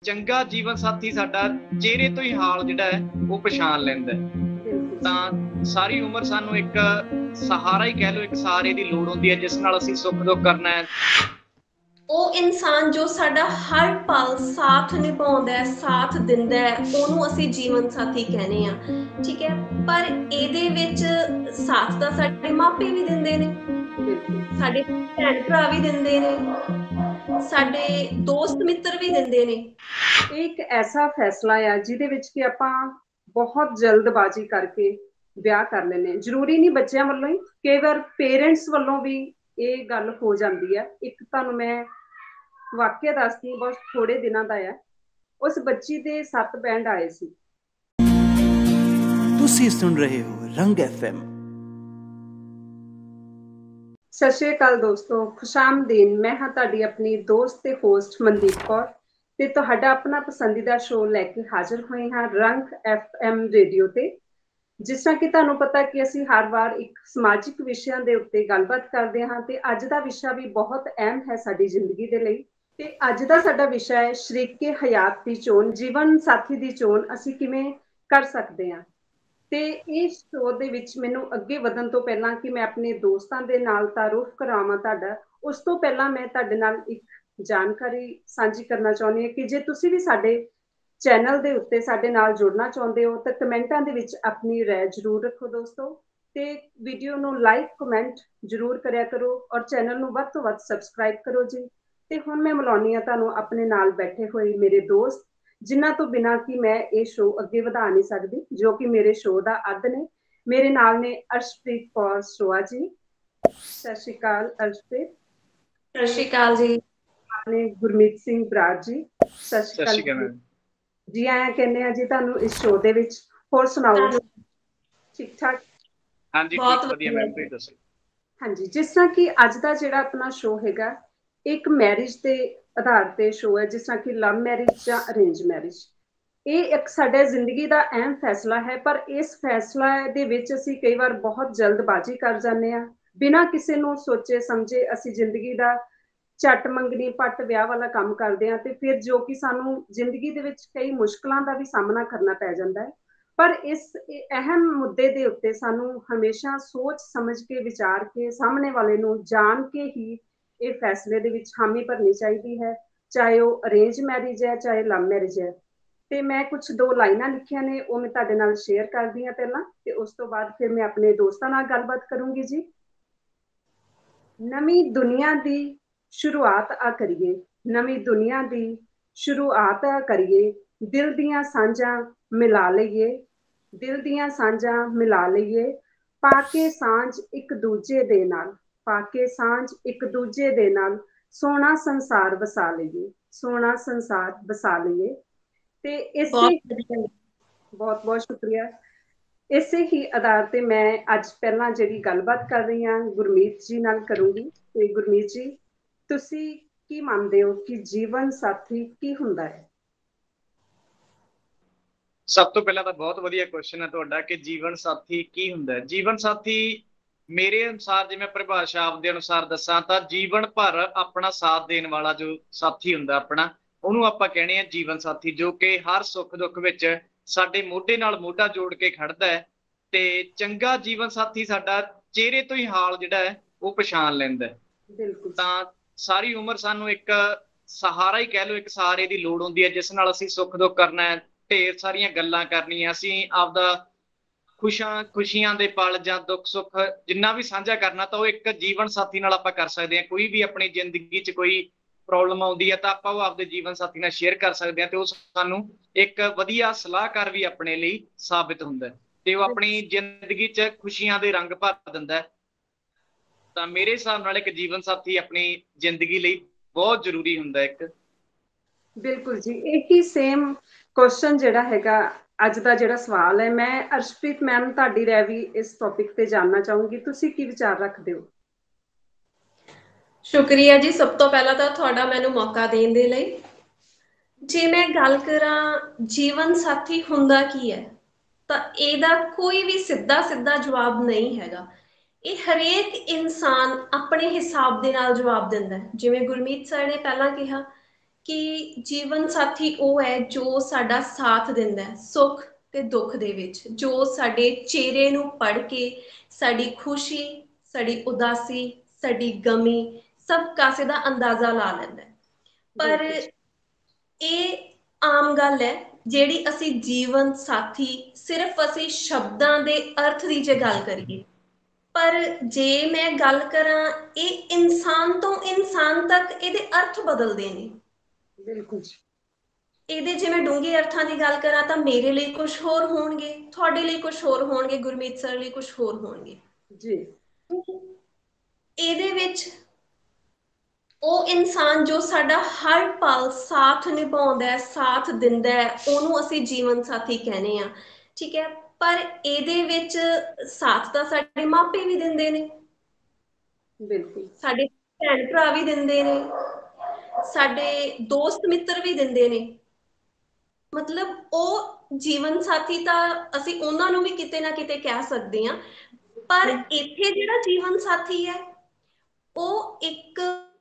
ਚੰਗਾ ਜੀਵਨ ਸਾਥੀ ਸਾਡਾ ਚਿਹਰੇ ਤੋਂ ਹੀ ਹਾਲ ਜਿਹੜਾ ਹੈ ਉਹ ਪਛਾਣ ਲੈਂਦਾ ਤਾਂ ਸਾਰੀ ਉਮਰ ਸਾਨੂੰ ਇੱਕ ਸਹਾਰਾ ਹੀ ਕਹਿ ਲਓ, ਇੱਕ ਸਹਾਰੇ ਦੀ ਲੋੜ ਹੁੰਦੀ ਹੈ ਜਿਸ ਨਾਲ ਅਸੀਂ ਸੁੱਖ ਦੁੱਖ ਕਰਨਾ ਹੈ। ਉਹ ਇਨਸਾਨ ਜੋ ਸਾਡਾ ਹਰ ਪਲ ਸਾਥ ਨਿਭਾਉਂਦਾ ਹੈ, ਸਾਥ ਦਿੰਦਾ ਹੈ, ਉਹਨੂੰ ਅਸੀਂ ਜੀਵਨ ਸਾਥੀ ਕਹਿੰਦੇ ਆ। ਠੀਕ ਹੈ, ਪਰ ਇਹਦੇ ਵਿੱਚ ਸਾਥ ਤਾਂ ਸਾਡੇ ਮਾਪੇ ਵੀ ਦਿੰਦੇ ਨੇ, ਸਾਡੇ ਭੈਣ ਭਰਾ ਵੀ ਦਿੰਦੇ ਨੇ, ਸਾਡੇ ਦੋਸਤ ਮਿੱਤਰ ਵੀ ਦਿੰਦੇ ਨੇ। ਇਹ ਇੱਕ ਐਸਾ ਫੈਸਲਾ ਆ ਜਿਹਦੇ ਵਿੱਚ ਕਿ ਆਪਾਂ ਬਹੁਤ ਜਲਦਬਾਜ਼ੀ ਕਰਕੇ ਵਿਆਹ ਕਰ ਲੈਂਦੇ ਹਾਂ। ਜ਼ਰੂਰੀ ਨਹੀਂ ਬੱਚਿਆਂ ਵੱਲੋਂ ਹੀ, ਕਈ ਵਾਰ ਪੇਰੈਂਟਸ ਵੱਲੋਂ ਵੀ ਇਹ ਗੱਲ ਹੋ ਜਾਂਦੀ ਹੈ। ਇੱਕ ਤੁਹਾਨੂੰ ਮੈਂ ਵਾਕਿਆ ਦੱਸਦੀ, ਬਹੁਤ ਥੋੜੇ ਦਿਨਾਂ ਦਾ ਆ। ਉਸ ਬੱਚੀ ਦੇ 7 ਬੈਂਡ ਆਏ ਸੀ। ਤੁਸੀਂ ਸੁਣ ਰਹੇ ਹੋ ਰੰਗ FM। ਸਤਿ ਸ਼੍ਰੀ ਅਕਾਲ ਦੋਸਤੋ, ਖੁਸ਼ਾਮਦੀਨ। ਮੈਂ ਹਾਂ ਤੁਹਾਡੀ ਆਪਣੀ ਦੋਸਤ ਤੇ ਹੋਸਟ ਮਨਦੀਪ ਕੌਰ ਤੇ ਤੁਹਾਡਾ ਆਪਣਾ ਪਸੰਦੀਦਾ ਸ਼ੋਅ ਲੈ ਕੇ ਹਾਜ਼ਰ ਹੋਏ ਹਾਂ ਰੰਗ FM ਰੇਡੀਓ ਤੇ। ਜਿਸ ਤਰ੍ਹਾਂ ਕਿ ਤੁਹਾਨੂੰ ਪਤਾ ਕਿ ਅਸੀਂ ਹਰ ਵਾਰ ਇੱਕ ਸਮਾਜਿਕ ਵਿਸ਼ਿਆਂ ਦੇ ਉੱਤੇ ਗੱਲਬਾਤ ਕਰਦੇ ਹਾਂ ਤੇ ਅੱਜ ਦਾ ਵਿਸ਼ਾ ਵੀ ਬਹੁਤ ਅਹਿਮ ਹੈ ਸਾਡੀ ਜ਼ਿੰਦਗੀ ਦੇ ਲਈ। ਤੇ ਅੱਜ ਦਾ ਸਾਡਾ ਵਿਸ਼ਾ ਹੈ ਸ਼ਰੀਕੇ ਹਯਾਤ ਦੀ ਚੋਣ, ਜੀਵਨ ਸਾਥੀ ਦੀ ਚੋਣ ਅਸੀਂ ਕਿਵੇਂ ਕਰ ਸਕਦੇ ਹਾਂ। ਤੇ ਇਸ ਸ਼ੋਅ ਦੇ ਵਿੱਚ ਮੈਨੂੰ ਅੱਗੇ ਵਧਣ ਤੋਂ ਪਹਿਲਾਂ ਕਿ ਮੈਂ ਆਪਣੇ ਦੋਸਤਾਂ ਦੇ ਨਾਲ ਤਾਰੂਫ ਕਰਾਵਾਂ ਤੁਹਾਡਾ, ਉਸ ਤੋਂ ਪਹਿਲਾਂ ਮੈਂ ਤੁਹਾਡੇ ਨਾਲ ਇੱਕ ਜਾਣਕਾਰੀ ਸਾਂਝੀ ਕਰਨਾ ਚਾਹੁੰਦੀ ਹਾਂ ਕਿ ਜੇ ਤੁਸੀਂ ਵੀ ਸਾਡੇ ਚੈਨਲ ਦੇ ਉੱਤੇ ਸਾਡੇ ਨਾਲ ਜੁੜਨਾ ਚਾਹੁੰਦੇ ਹੋ ਤਾਂ ਕਮੈਂਟਾਂ ਦੇ ਵਿੱਚ ਆਪਣੀ ਰਾਏ ਜ਼ਰੂਰ ਰੱਖੋ ਦੋਸਤੋ, ਤੇ ਵੀਡੀਓ ਨੂੰ ਲਾਈਕ ਕਮੈਂਟ ਜ਼ਰੂਰ ਕਰਿਆ ਕਰੋ ਔਰ ਚੈਨਲ ਨੂੰ ਵੱਧ ਤੋਂ ਵੱਧ ਸਬਸਕ੍ਰਾਈਬ ਕਰੋ ਜੀ। ਤੇ ਹੁਣ ਮੈਂ ਮਿਲਾਉਂਦੀ ਹਾਂ ਤੁਹਾਨੂੰ ਆਪਣੇ ਨਾਲ ਬੈਠੇ ਹੋਏ ਮੇਰੇ ਦੋਸਤ, ਜਿਨ੍ਹਾਂ ਤੋਂ ਬਿਨਾਂ ਕਿ ਮੈਂ ਇਹ ਸ਼ੋਅ ਅੱਗੇ ਵਧਾ ਨਹੀਂ ਸਕਦੀ, ਜੋ ਕਿ ਮੇਰੇ ਸ਼ੋਅ ਦਾ ਅੱਧ ਨੇ। ਮੇਰੇ ਨਾਲ ਨੇ ਅਰਸ਼ਪ੍ਰੀਤ ਕੌਰ ਸੋਆ ਜੀ। ਸਤਿ ਸ਼੍ਰੀ ਅਕਾਲ ਅਰਸ਼ਪ੍ਰੀਤ। ਸਤਿ ਸ਼੍ਰੀ ਅਕਾਲ ਜੀ। ਨੇ ਗੁਰਮੀਤ ਸਿੰਘ ਬਰਾੜ ਜੀ। ਸਤਿ ਸ਼੍ਰੀ ਅਕਾਲ ਜੀ। ਆਇਆਂ ਕਹਿੰਦੇ ਆ ਜੀ ਤੁਹਾਨੂੰ ਇਸ ਸ਼ੋਅ ਦੇ ਵਿੱਚ। ਹੋਰ ਸੁਣਾਓ, ਠੀਕ ਠਾਕ? ਹਾਂਜੀ, ਬਹੁਤ ਵਧੀਆ ਮੈਮ, ਤੁਸੀਂ ਦੱਸੋ? ਹਾਂਜੀ, ਜਿਸ ਤਰ੍ਹਾਂ ਕਿ ਅੱਜ ਦਾ ਜਿਹੜਾ ਆਪਣਾ ਸ਼ੋਅ ਹੈਗਾ, ਇੱਕ ਮੈਰਿਜ ਦੇ ਆਧਾਰ ਤੇ ਸ਼ੋਅ ਹੈ, ਜਿਸ ਤਰ੍ਹਾਂ ਕਿ ਲਵ ਮੈਰਿਜ ਜਾਂ ਅਰੇਂਜ ਮੈਰਿਜ। ਇਹ ਇੱਕ ਸਾਡੇ ਜ਼ਿੰਦਗੀ ਦਾ ਅਹਿਮ ਫੈਸਲਾ ਹੈ, ਪਰ ਇਸ ਫੈਸਲਾ ਦੇ ਵਿੱਚ ਅਸੀਂ ਕਈ ਵਾਰ ਬਹੁਤ ਜਲਦਬਾਜ਼ੀ ਕਰ ਜਾਂਦੇ ਹਾਂ। ਬਿਨਾਂ ਕਿਸੇ ਨੂੰ ਸੋਚੇ ਸਮਝੇ ਅਸੀਂ ਜ਼ਿੰਦਗੀ ਦਾ ਝੱਟ ਮੰਗਣੀ ਪੱਟ ਵਿਆਹ ਵਾਲਾ ਕੰਮ ਕਰਦੇ ਹਾਂ, ਤੇ ਫਿਰ ਜੋ ਕਿ ਸਾਨੂੰ ਜ਼ਿੰਦਗੀ ਦੇ ਵਿੱਚ ਕਈ ਮੁਸ਼ਕਲਾਂ ਦਾ ਵੀ ਸਾਹਮਣਾ ਕਰਨਾ ਪੈ ਜਾਂਦਾ ਹੈ। ਪਰ ਇਸ ਅਹਿਮ ਮੁੱਦੇ ਦੇ ਉੱਤੇ ਸਾਨੂੰ ਹਮੇਸ਼ਾ ਸੋਚ ਸਮਝ ਕੇ, ਵਿਚਾਰ ਕੇ, ਸਾਹਮਣੇ ਵਾਲੇ ਨੂੰ ਜਾਣ ਕੇ ਹੀ ਇਹ ਫੈਸਲੇ ਦੇ ਵਿੱਚ ਹਾਮੀ ਭਰਨੀ ਚਾਹੀਦੀ ਹੈ, ਚਾਹੇ ਉਹ ਅਰੇਂਜ ਮੈਰਿਜ ਹੈ ਚਾਹੇ ਲਵ ਮੈਰਿਜ ਹੈ। ਤੇ ਮੈਂ ਕੁਝ 2 ਲਾਈਨਾਂ ਲਿਖੀਆਂ ਨੇ, ਉਹ ਮੈਂ ਤੁਹਾਡੇ ਨਾਲ ਸ਼ੇਅਰ ਕਰਦੀ ਹਾਂ ਪਹਿਲਾਂ, ਤੇ ਉਸ ਤੋਂ ਬਾਅਦ ਫਿਰ ਮੈਂ ਆਪਣੇ ਦੋਸਤਾਂ ਨਾਲ ਗੱਲਬਾਤ ਕਰੂੰਗੀ ਜੀ। ਨਵੀਂ ਦੁਨੀਆ ਦੀ ਸ਼ੁਰੂਆਤ ਆ ਕਰੀਏ, ਨਵੀਂ ਦੁਨੀਆ ਦੀ ਸ਼ੁਰੂਆਤ ਆ ਕਰੀਏ, ਦਿਲ ਦੀਆਂ ਸਾਂਝਾਂ ਮਿਲਾ ਲਈਏ, ਦਿਲ ਦੀਆਂ ਸਾਂਝਾਂ ਮਿਲਾ ਲਈਏ, ਪਾ ਕੇ ਸਾਂਝ ਇੱਕ ਦੂਜੇ ਦੇ ਨਾਲ, ਪਾ ਕੇ ਸਾਂਝ ਇੱਕ ਦੂਜੇ ਦੇ ਨਾਲ, ਸੋਹਣਾ ਸੰਸਾਰ ਵਸਾ ਲਈਏ, ਸੋਹਣਾ ਸੰਸਾਰ ਵਸਾ ਲਈਏ। ਤੇ ਇਸੇ ਬਹੁਤ ਬਹੁਤ ਸ਼ੁਕਰੀਆ। ਇਸੇ ਹੀ ਆਧਾਰ ਤੇ ਮੈਂ ਅੱਜ ਪਹਿਲਾਂ ਜਿਹੜੀ ਗੱਲਬਾਤ ਕਰ ਰਹੀ ਹਾਂ ਗੁਰਮੀਤ ਜੀ ਨਾਲ ਕਰੂੰਗੀ। ਤੇ ਗੁਰਮੀਤ ਜੀ, ਤੁਸੀਂ ਕੀ ਮੰਨਦੇ ਹੋ ਕਿ ਜੀਵਨ ਸਾਥੀ ਕੀ ਹੁੰਦਾ ਹੈ? ਸਭ ਤੋਂ ਪਹਿਲਾਂ ਤਾਂ ਬਹੁਤ ਵਧੀਆ ਕੁਐਸਚਨ ਹੈ ਤੁਹਾਡਾ ਕਿ ਜੀਵਨ ਸਾਥੀ ਕੀ ਹੁੰਦਾ ਹੈ। ਜੀਵਨ ਸਾਥੀ ਮੇਰੇ ਅਨੁਸਾਰ, ਜੇ ਮੈਂ ਪਰਿਭਾਸ਼ਾ ਆਪਦੇ ਅਨੁਸਾਰ ਦੱਸਾਂ ਤਾਂ ਜੀਵਨ ਭਰ ਆਪਣਾ ਸਾਥ ਦੇਣ ਵਾਲਾ ਜੋ ਸਾਥੀ ਹੁੰਦਾ ਆਪਣਾ, ਉਹਨੂੰ ਆਪਾਂ ਕਹਿੰਦੇ ਆ ਜੀਵਨ ਸਾਥੀ, ਜੋ ਕਿ ਹਰ ਸੁੱਖ ਦੁੱਖ ਵਿੱਚ ਸਾਡੇ ਮੋਢੇ ਨਾਲ ਮੋਢਾ ਜੋੜ ਕੇ ਖੜਦਾ ਹੈ। ਤੇ ਚੰਗਾ ਜੀਵਨ ਸਾਥੀ ਸਾਡਾ ਚਿਹਰੇ ਤੋਂ ਹੀ ਹਾਲ ਜਿਹੜਾ ਹੈ ਉਹ ਪਛਾਣ ਲੈਂਦਾ ਹੈ। ਬਿਲਕੁਲ। ਤਾਂ ਸਾਰੀ ਉਮਰ ਸਾਨੂੰ ਇੱਕ ਸਹਾਰਾ ਹੀ ਕਹਿ ਲਓ, ਇੱਕ ਸਹਾਰੇ ਦੀ ਲੋੜ ਹੁੰਦੀ ਹੈ ਜਿਸ ਨਾਲ ਅਸੀਂ ਸੁੱਖ ਦੁੱਖ ਕਰਨਾ ਹੈ, ਢੇਰ ਸਾਰੀਆਂ ਗੱਲਾਂ ਕਰਨੀਆਂ, ਅਸੀਂ ਆਪਦਾ ਖੁਸ਼ੀਆਂ ਦੇ ਪਲ ਜਾਂ ਦੁੱਖ ਸੁੱਖ ਜਿੰਨਾ ਵੀ ਸਾਂਝਾ ਕਰਨਾ, ਤਾਂ ਉਹ ਇੱਕ ਜੀਵਨ ਸਾਥੀ ਨਾਲ ਆਪਾਂ ਕਰ ਸਕਦੇ ਹਾਂ। ਕੋਈ ਵੀ ਆਪਣੀ ਜ਼ਿੰਦਗੀ 'ਚ ਕੋਈ ਪ੍ਰੋਬਲਮ ਆਉਂਦੀ ਹੈ ਤਾਂ ਆਪਾਂ ਉਹ ਆਪਦੇ ਜੀਵਨ ਸਾਥੀ ਨਾਲ ਸ਼ੇਅਰ ਕਰ ਸਕਦੇ ਹਾਂ, ਤੇ ਉਹ ਸਾਨੂੰ ਇੱਕ ਵਧੀਆ ਸਲਾਹਕਾਰ ਵੀ ਆਪਣੇ ਲਈ ਸਾਬਿਤ ਹੁੰਦਾ, ਤੇ ਉਹ ਆਪਣੀ ਜ਼ਿੰਦਗੀ 'ਚ ਖੁਸ਼ੀਆਂ ਦੇ ਰੰਗ ਭਰ ਦਿੰਦਾ। ਤਾਂ ਮੇਰੇ ਹਿਸਾਬ ਨਾਲ ਇੱਕ ਜੀਵਨ ਸਾਥੀ ਆਪਣੀ ਜ਼ਿੰਦਗੀ ਲਈ ਬਹੁਤ ਜ਼ਰੂਰੀ ਹੁੰਦਾ ਇੱਕ। ਬਿਲਕੁਲ ਜੀ, ਇਹੀ ਸੇਮ ਕੁਐਸਚਨ ਜਿਹੜਾ ਹੈਗਾ ਅੱਜ ਦਾ ਜਿਹੜਾ ਸਵਾਲ ਹੈ, ਮੈਂ ਅਰਸ਼ਪ੍ਰੀਤ ਮੈਮ ਤੁਹਾਡੀ ਰਾਏ ਵੀ ਇਸ ਟੌਪਿਕ ਤੇ ਜਾਣਨਾ ਚਾਹੂੰਗੀ। ਤੁਸੀਂ ਕੀ ਵਿਚਾਰ ਰੱਖਦੇ ਹੋ? ਸ਼ੁਕਰੀਆ ਜੀ, ਸਭ ਤੋਂ ਪਹਿਲਾਂ ਤਾਂ ਤੁਹਾਡਾ ਮੈਨੂੰ ਮੌਕਾ ਦੇਣ ਦੇ ਲਈ। ਜੇ ਮੈਂ ਗੱਲ ਕਰਾਂ ਜੀਵਨ ਸਾਥੀ ਹੁੰਦਾ ਕੀ ਹੈ, ਤਾਂ ਇਹਦਾ ਕੋਈ ਵੀ ਸਿੱਧਾ ਜਵਾਬ ਨਹੀਂ ਹੈਗਾ। ਇਹ ਹਰੇਕ ਇਨਸਾਨ ਆਪਣੇ ਹਿਸਾਬ ਦੇ ਨਾਲ ਜਵਾਬ ਦਿੰਦਾ ਹੈ। ਜਿਵੇਂ ਗੁਰਮੀਤ ਸਰ ਨੇ ਪਹਿਲਾਂ ਕਿਹਾ ਕਿ ਜੀਵਨ ਸਾਥੀ ਉਹ ਹੈ ਜੋ ਸਾਡਾ ਸਾਥ ਦਿੰਦਾ ਹੈ ਸੁੱਖ ਤੇ ਦੁੱਖ ਦੇ ਵਿੱਚ, ਜੋ ਸਾਡੇ ਚਿਹਰੇ ਨੂੰ ਪੜ੍ਹ ਕੇ ਸਾਡੀ ਖੁਸ਼ੀ, ਸਾਡੀ ਉਦਾਸੀ, ਸਾਡੀ ਗਮੀ ਸਭ ਕਾਸੇ ਦਾ ਅੰਦਾਜ਼ਾ ਲਾ ਲੈਂਦਾ ਹੈ। ਪਰ ਇਹ ਆਮ ਗੱਲ ਹੈ ਜਿਹੜੀ ਅਸੀਂ ਜੀਵਨ ਸਾਥੀ ਸਿਰਫ ਅਸੀਂ ਸ਼ਬਦਾਂ ਦੇ ਅਰਥ ਦੀ ਜੇ ਗੱਲ ਕਰੀਏ, ਪਰ ਜੇ ਮੈਂ ਗੱਲ ਕਰਾਂ ਇਹ ਇਨਸਾਨ ਤੋਂ ਇਨਸਾਨ ਤੱਕ ਇਹਦੇ ਅਰਥ ਬਦਲਦੇ ਨੇ। ਬਿਲਕੁਲ। ਇਹਦੇ ਜੇ ਮੈਂ ਡੂੰਘੇ ਅਰਥਾਂ ਦੀ ਗੱਲ ਕਰਾਂ ਤਾਂ ਮੇਰੇ ਲਈ ਕੁਝ ਹੋਰ ਹੋਣਗੇ, ਤੁਹਾਡੇ ਲਈ ਕੁਝ ਹੋਰ ਹੋਣਗੇ, ਗੁਰਮੀਤ ਸਰ ਲਈ ਕੁਝ ਹੋਰ ਹੋਣਗੇ ਜੀ। ਇਹਦੇ ਵਿੱਚ ਉਹ ਇਨਸਾਨ ਜੋ ਸਾਡਾ ਹਰ ਪਲ ਸਾਥ ਨਿਭਾਉਂਦਾ ਹੈ, ਸਾਥ ਦਿੰਦਾ ਹੈ, ਉਹਨੂੰ ਅਸੀਂ ਜੀਵਨ ਸਾਥੀ ਕਹਿੰਦੇ ਆ, ਠੀਕ ਹੈ। ਪਰ ਇਹਦੇ ਵਿੱਚ ਸਾਥ ਤਾਂ ਸਾਡੇ ਮਾਪੇ ਵੀ ਦਿੰਦੇ ਨੇ, ਬਿਲਕੁਲ, ਸਾਡੇ ਭੈਣ ਭਰਾ ਵੀ ਦਿੰਦੇ ਨੇ, ਸਾਡੇ ਦੋਸਤ ਮਿੱਤਰ ਵੀ ਦਿੰਦੇ ਨੇ। ਮਤਲਬ ਉਹ ਜੀਵਨ ਸਾਥੀ ਤਾਂ ਅਸੀਂ ਉਹਨਾਂ ਨੂੰ ਵੀ ਕਿਤੇ ਨਾ ਕਿਤੇ ਕਹਿ ਸਕਦੇ ਹਾਂ, ਪਰ ਇੱਥੇ ਜਿਹੜਾ ਜੀਵਨ ਸਾਥੀ ਹੈ ਉਹ ਇੱਕ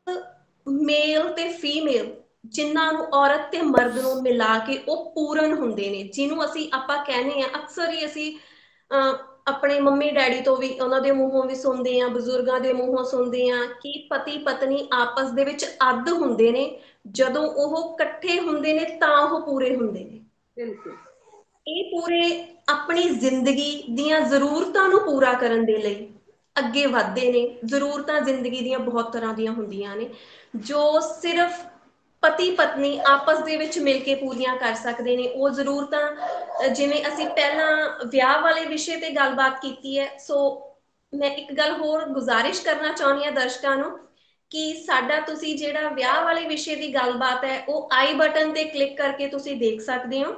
ਮੇਲ ਤੇ ਫੀਮੇਲ, ਜਿਨ੍ਹਾਂ ਨੂੰ ਔਰਤ ਤੇ ਮਰਦ ਨੂੰ ਮਿਲਾ ਕੇ ਉਹ ਪੂਰਨ ਹੁੰਦੇ ਨੇ, ਜਿਹਨੂੰ ਆਪਾਂ ਕਹਿੰਦੇ ਆ ਅਕਸਰ ਹੀ ਅਸੀਂ ਆਪਣੇ ਮੰਮੀ ਡੈਡੀ ਤੋਂ ਵੀ, ਉਹਨਾਂ ਦੇ ਮੂੰਹੋਂ ਵੀ ਸੁਣਦੇ ਆ, ਬਜ਼ੁਰਗਾਂ ਦੇ ਮੂੰਹੋਂ ਸੁਣਦੇ ਆ ਕਿ ਪਤੀ ਪਤਨੀ ਆਪਸ ਦੇ ਵਿੱਚ ਅੱਧ ਹੁੰਦੇ ਨੇ, ਜਦੋਂ ਉਹ ਇਕੱਠੇ ਹੁੰਦੇ ਨੇ ਤਾਂ ਉਹ ਪੂਰੇ ਹੁੰਦੇ ਨੇ। ਬਿਲਕੁਲ। ਇਹ ਪੂਰੇ ਆਪਣੀ ਜ਼ਿੰਦਗੀ ਦੀਆਂ ਜ਼ਰੂਰਤਾਂ ਨੂੰ ਪੂਰਾ ਕਰਨ ਦੇ ਲਈ ਅੱਗੇ ਵੱਧਦੇ ਨੇ। ਜ਼ਰੂਰਤਾਂ ਜ਼ਿੰਦਗੀ ਦੀਆਂ ਬਹੁਤ ਤਰ੍ਹਾਂ ਦੀਆਂ ਹੁੰਦੀਆਂ ਨੇ ਜੋ ਸਿਰਫ ਪਤੀ ਪਤਨੀ ਆਪਸ ਦੇ ਵਿੱਚ ਮਿਲ ਕੇ ਪੂਰੀਆਂ ਕਰ ਸਕਦੇ ਨੇ। ਉਹ ਜ਼ਰੂਰਤਾਂ ਜਿਵੇਂ ਅਸੀਂ ਪਹਿਲਾਂ ਵਿਆਹ ਵਾਲੇ ਵਿਸ਼ੇ ਤੇ ਗੱਲਬਾਤ ਕੀਤੀ ਹੈ, ਸੋ ਮੈਂ ਇੱਕ ਗੱਲ ਹੋਰ ਗੁਜ਼ਾਰਿਸ਼ ਕਰਨਾ ਚਾਹੁੰਦੀ ਹਾਂ ਦਰਸ਼ਕਾਂ ਨੂੰ ਕਿ ਸਾਡਾ ਤੁਸੀਂ ਜਿਹੜਾ ਵਿਆਹ ਵਾਲੇ ਵਿਸ਼ੇ ਦੀ ਗੱਲਬਾਤ ਹੈ ਉਹ ਆਈ ਬਟਨ ਤੇ ਕਲਿੱਕ ਕਰਕੇ ਤੁਸੀਂ ਦੇਖ ਸਕਦੇ ਹੋ।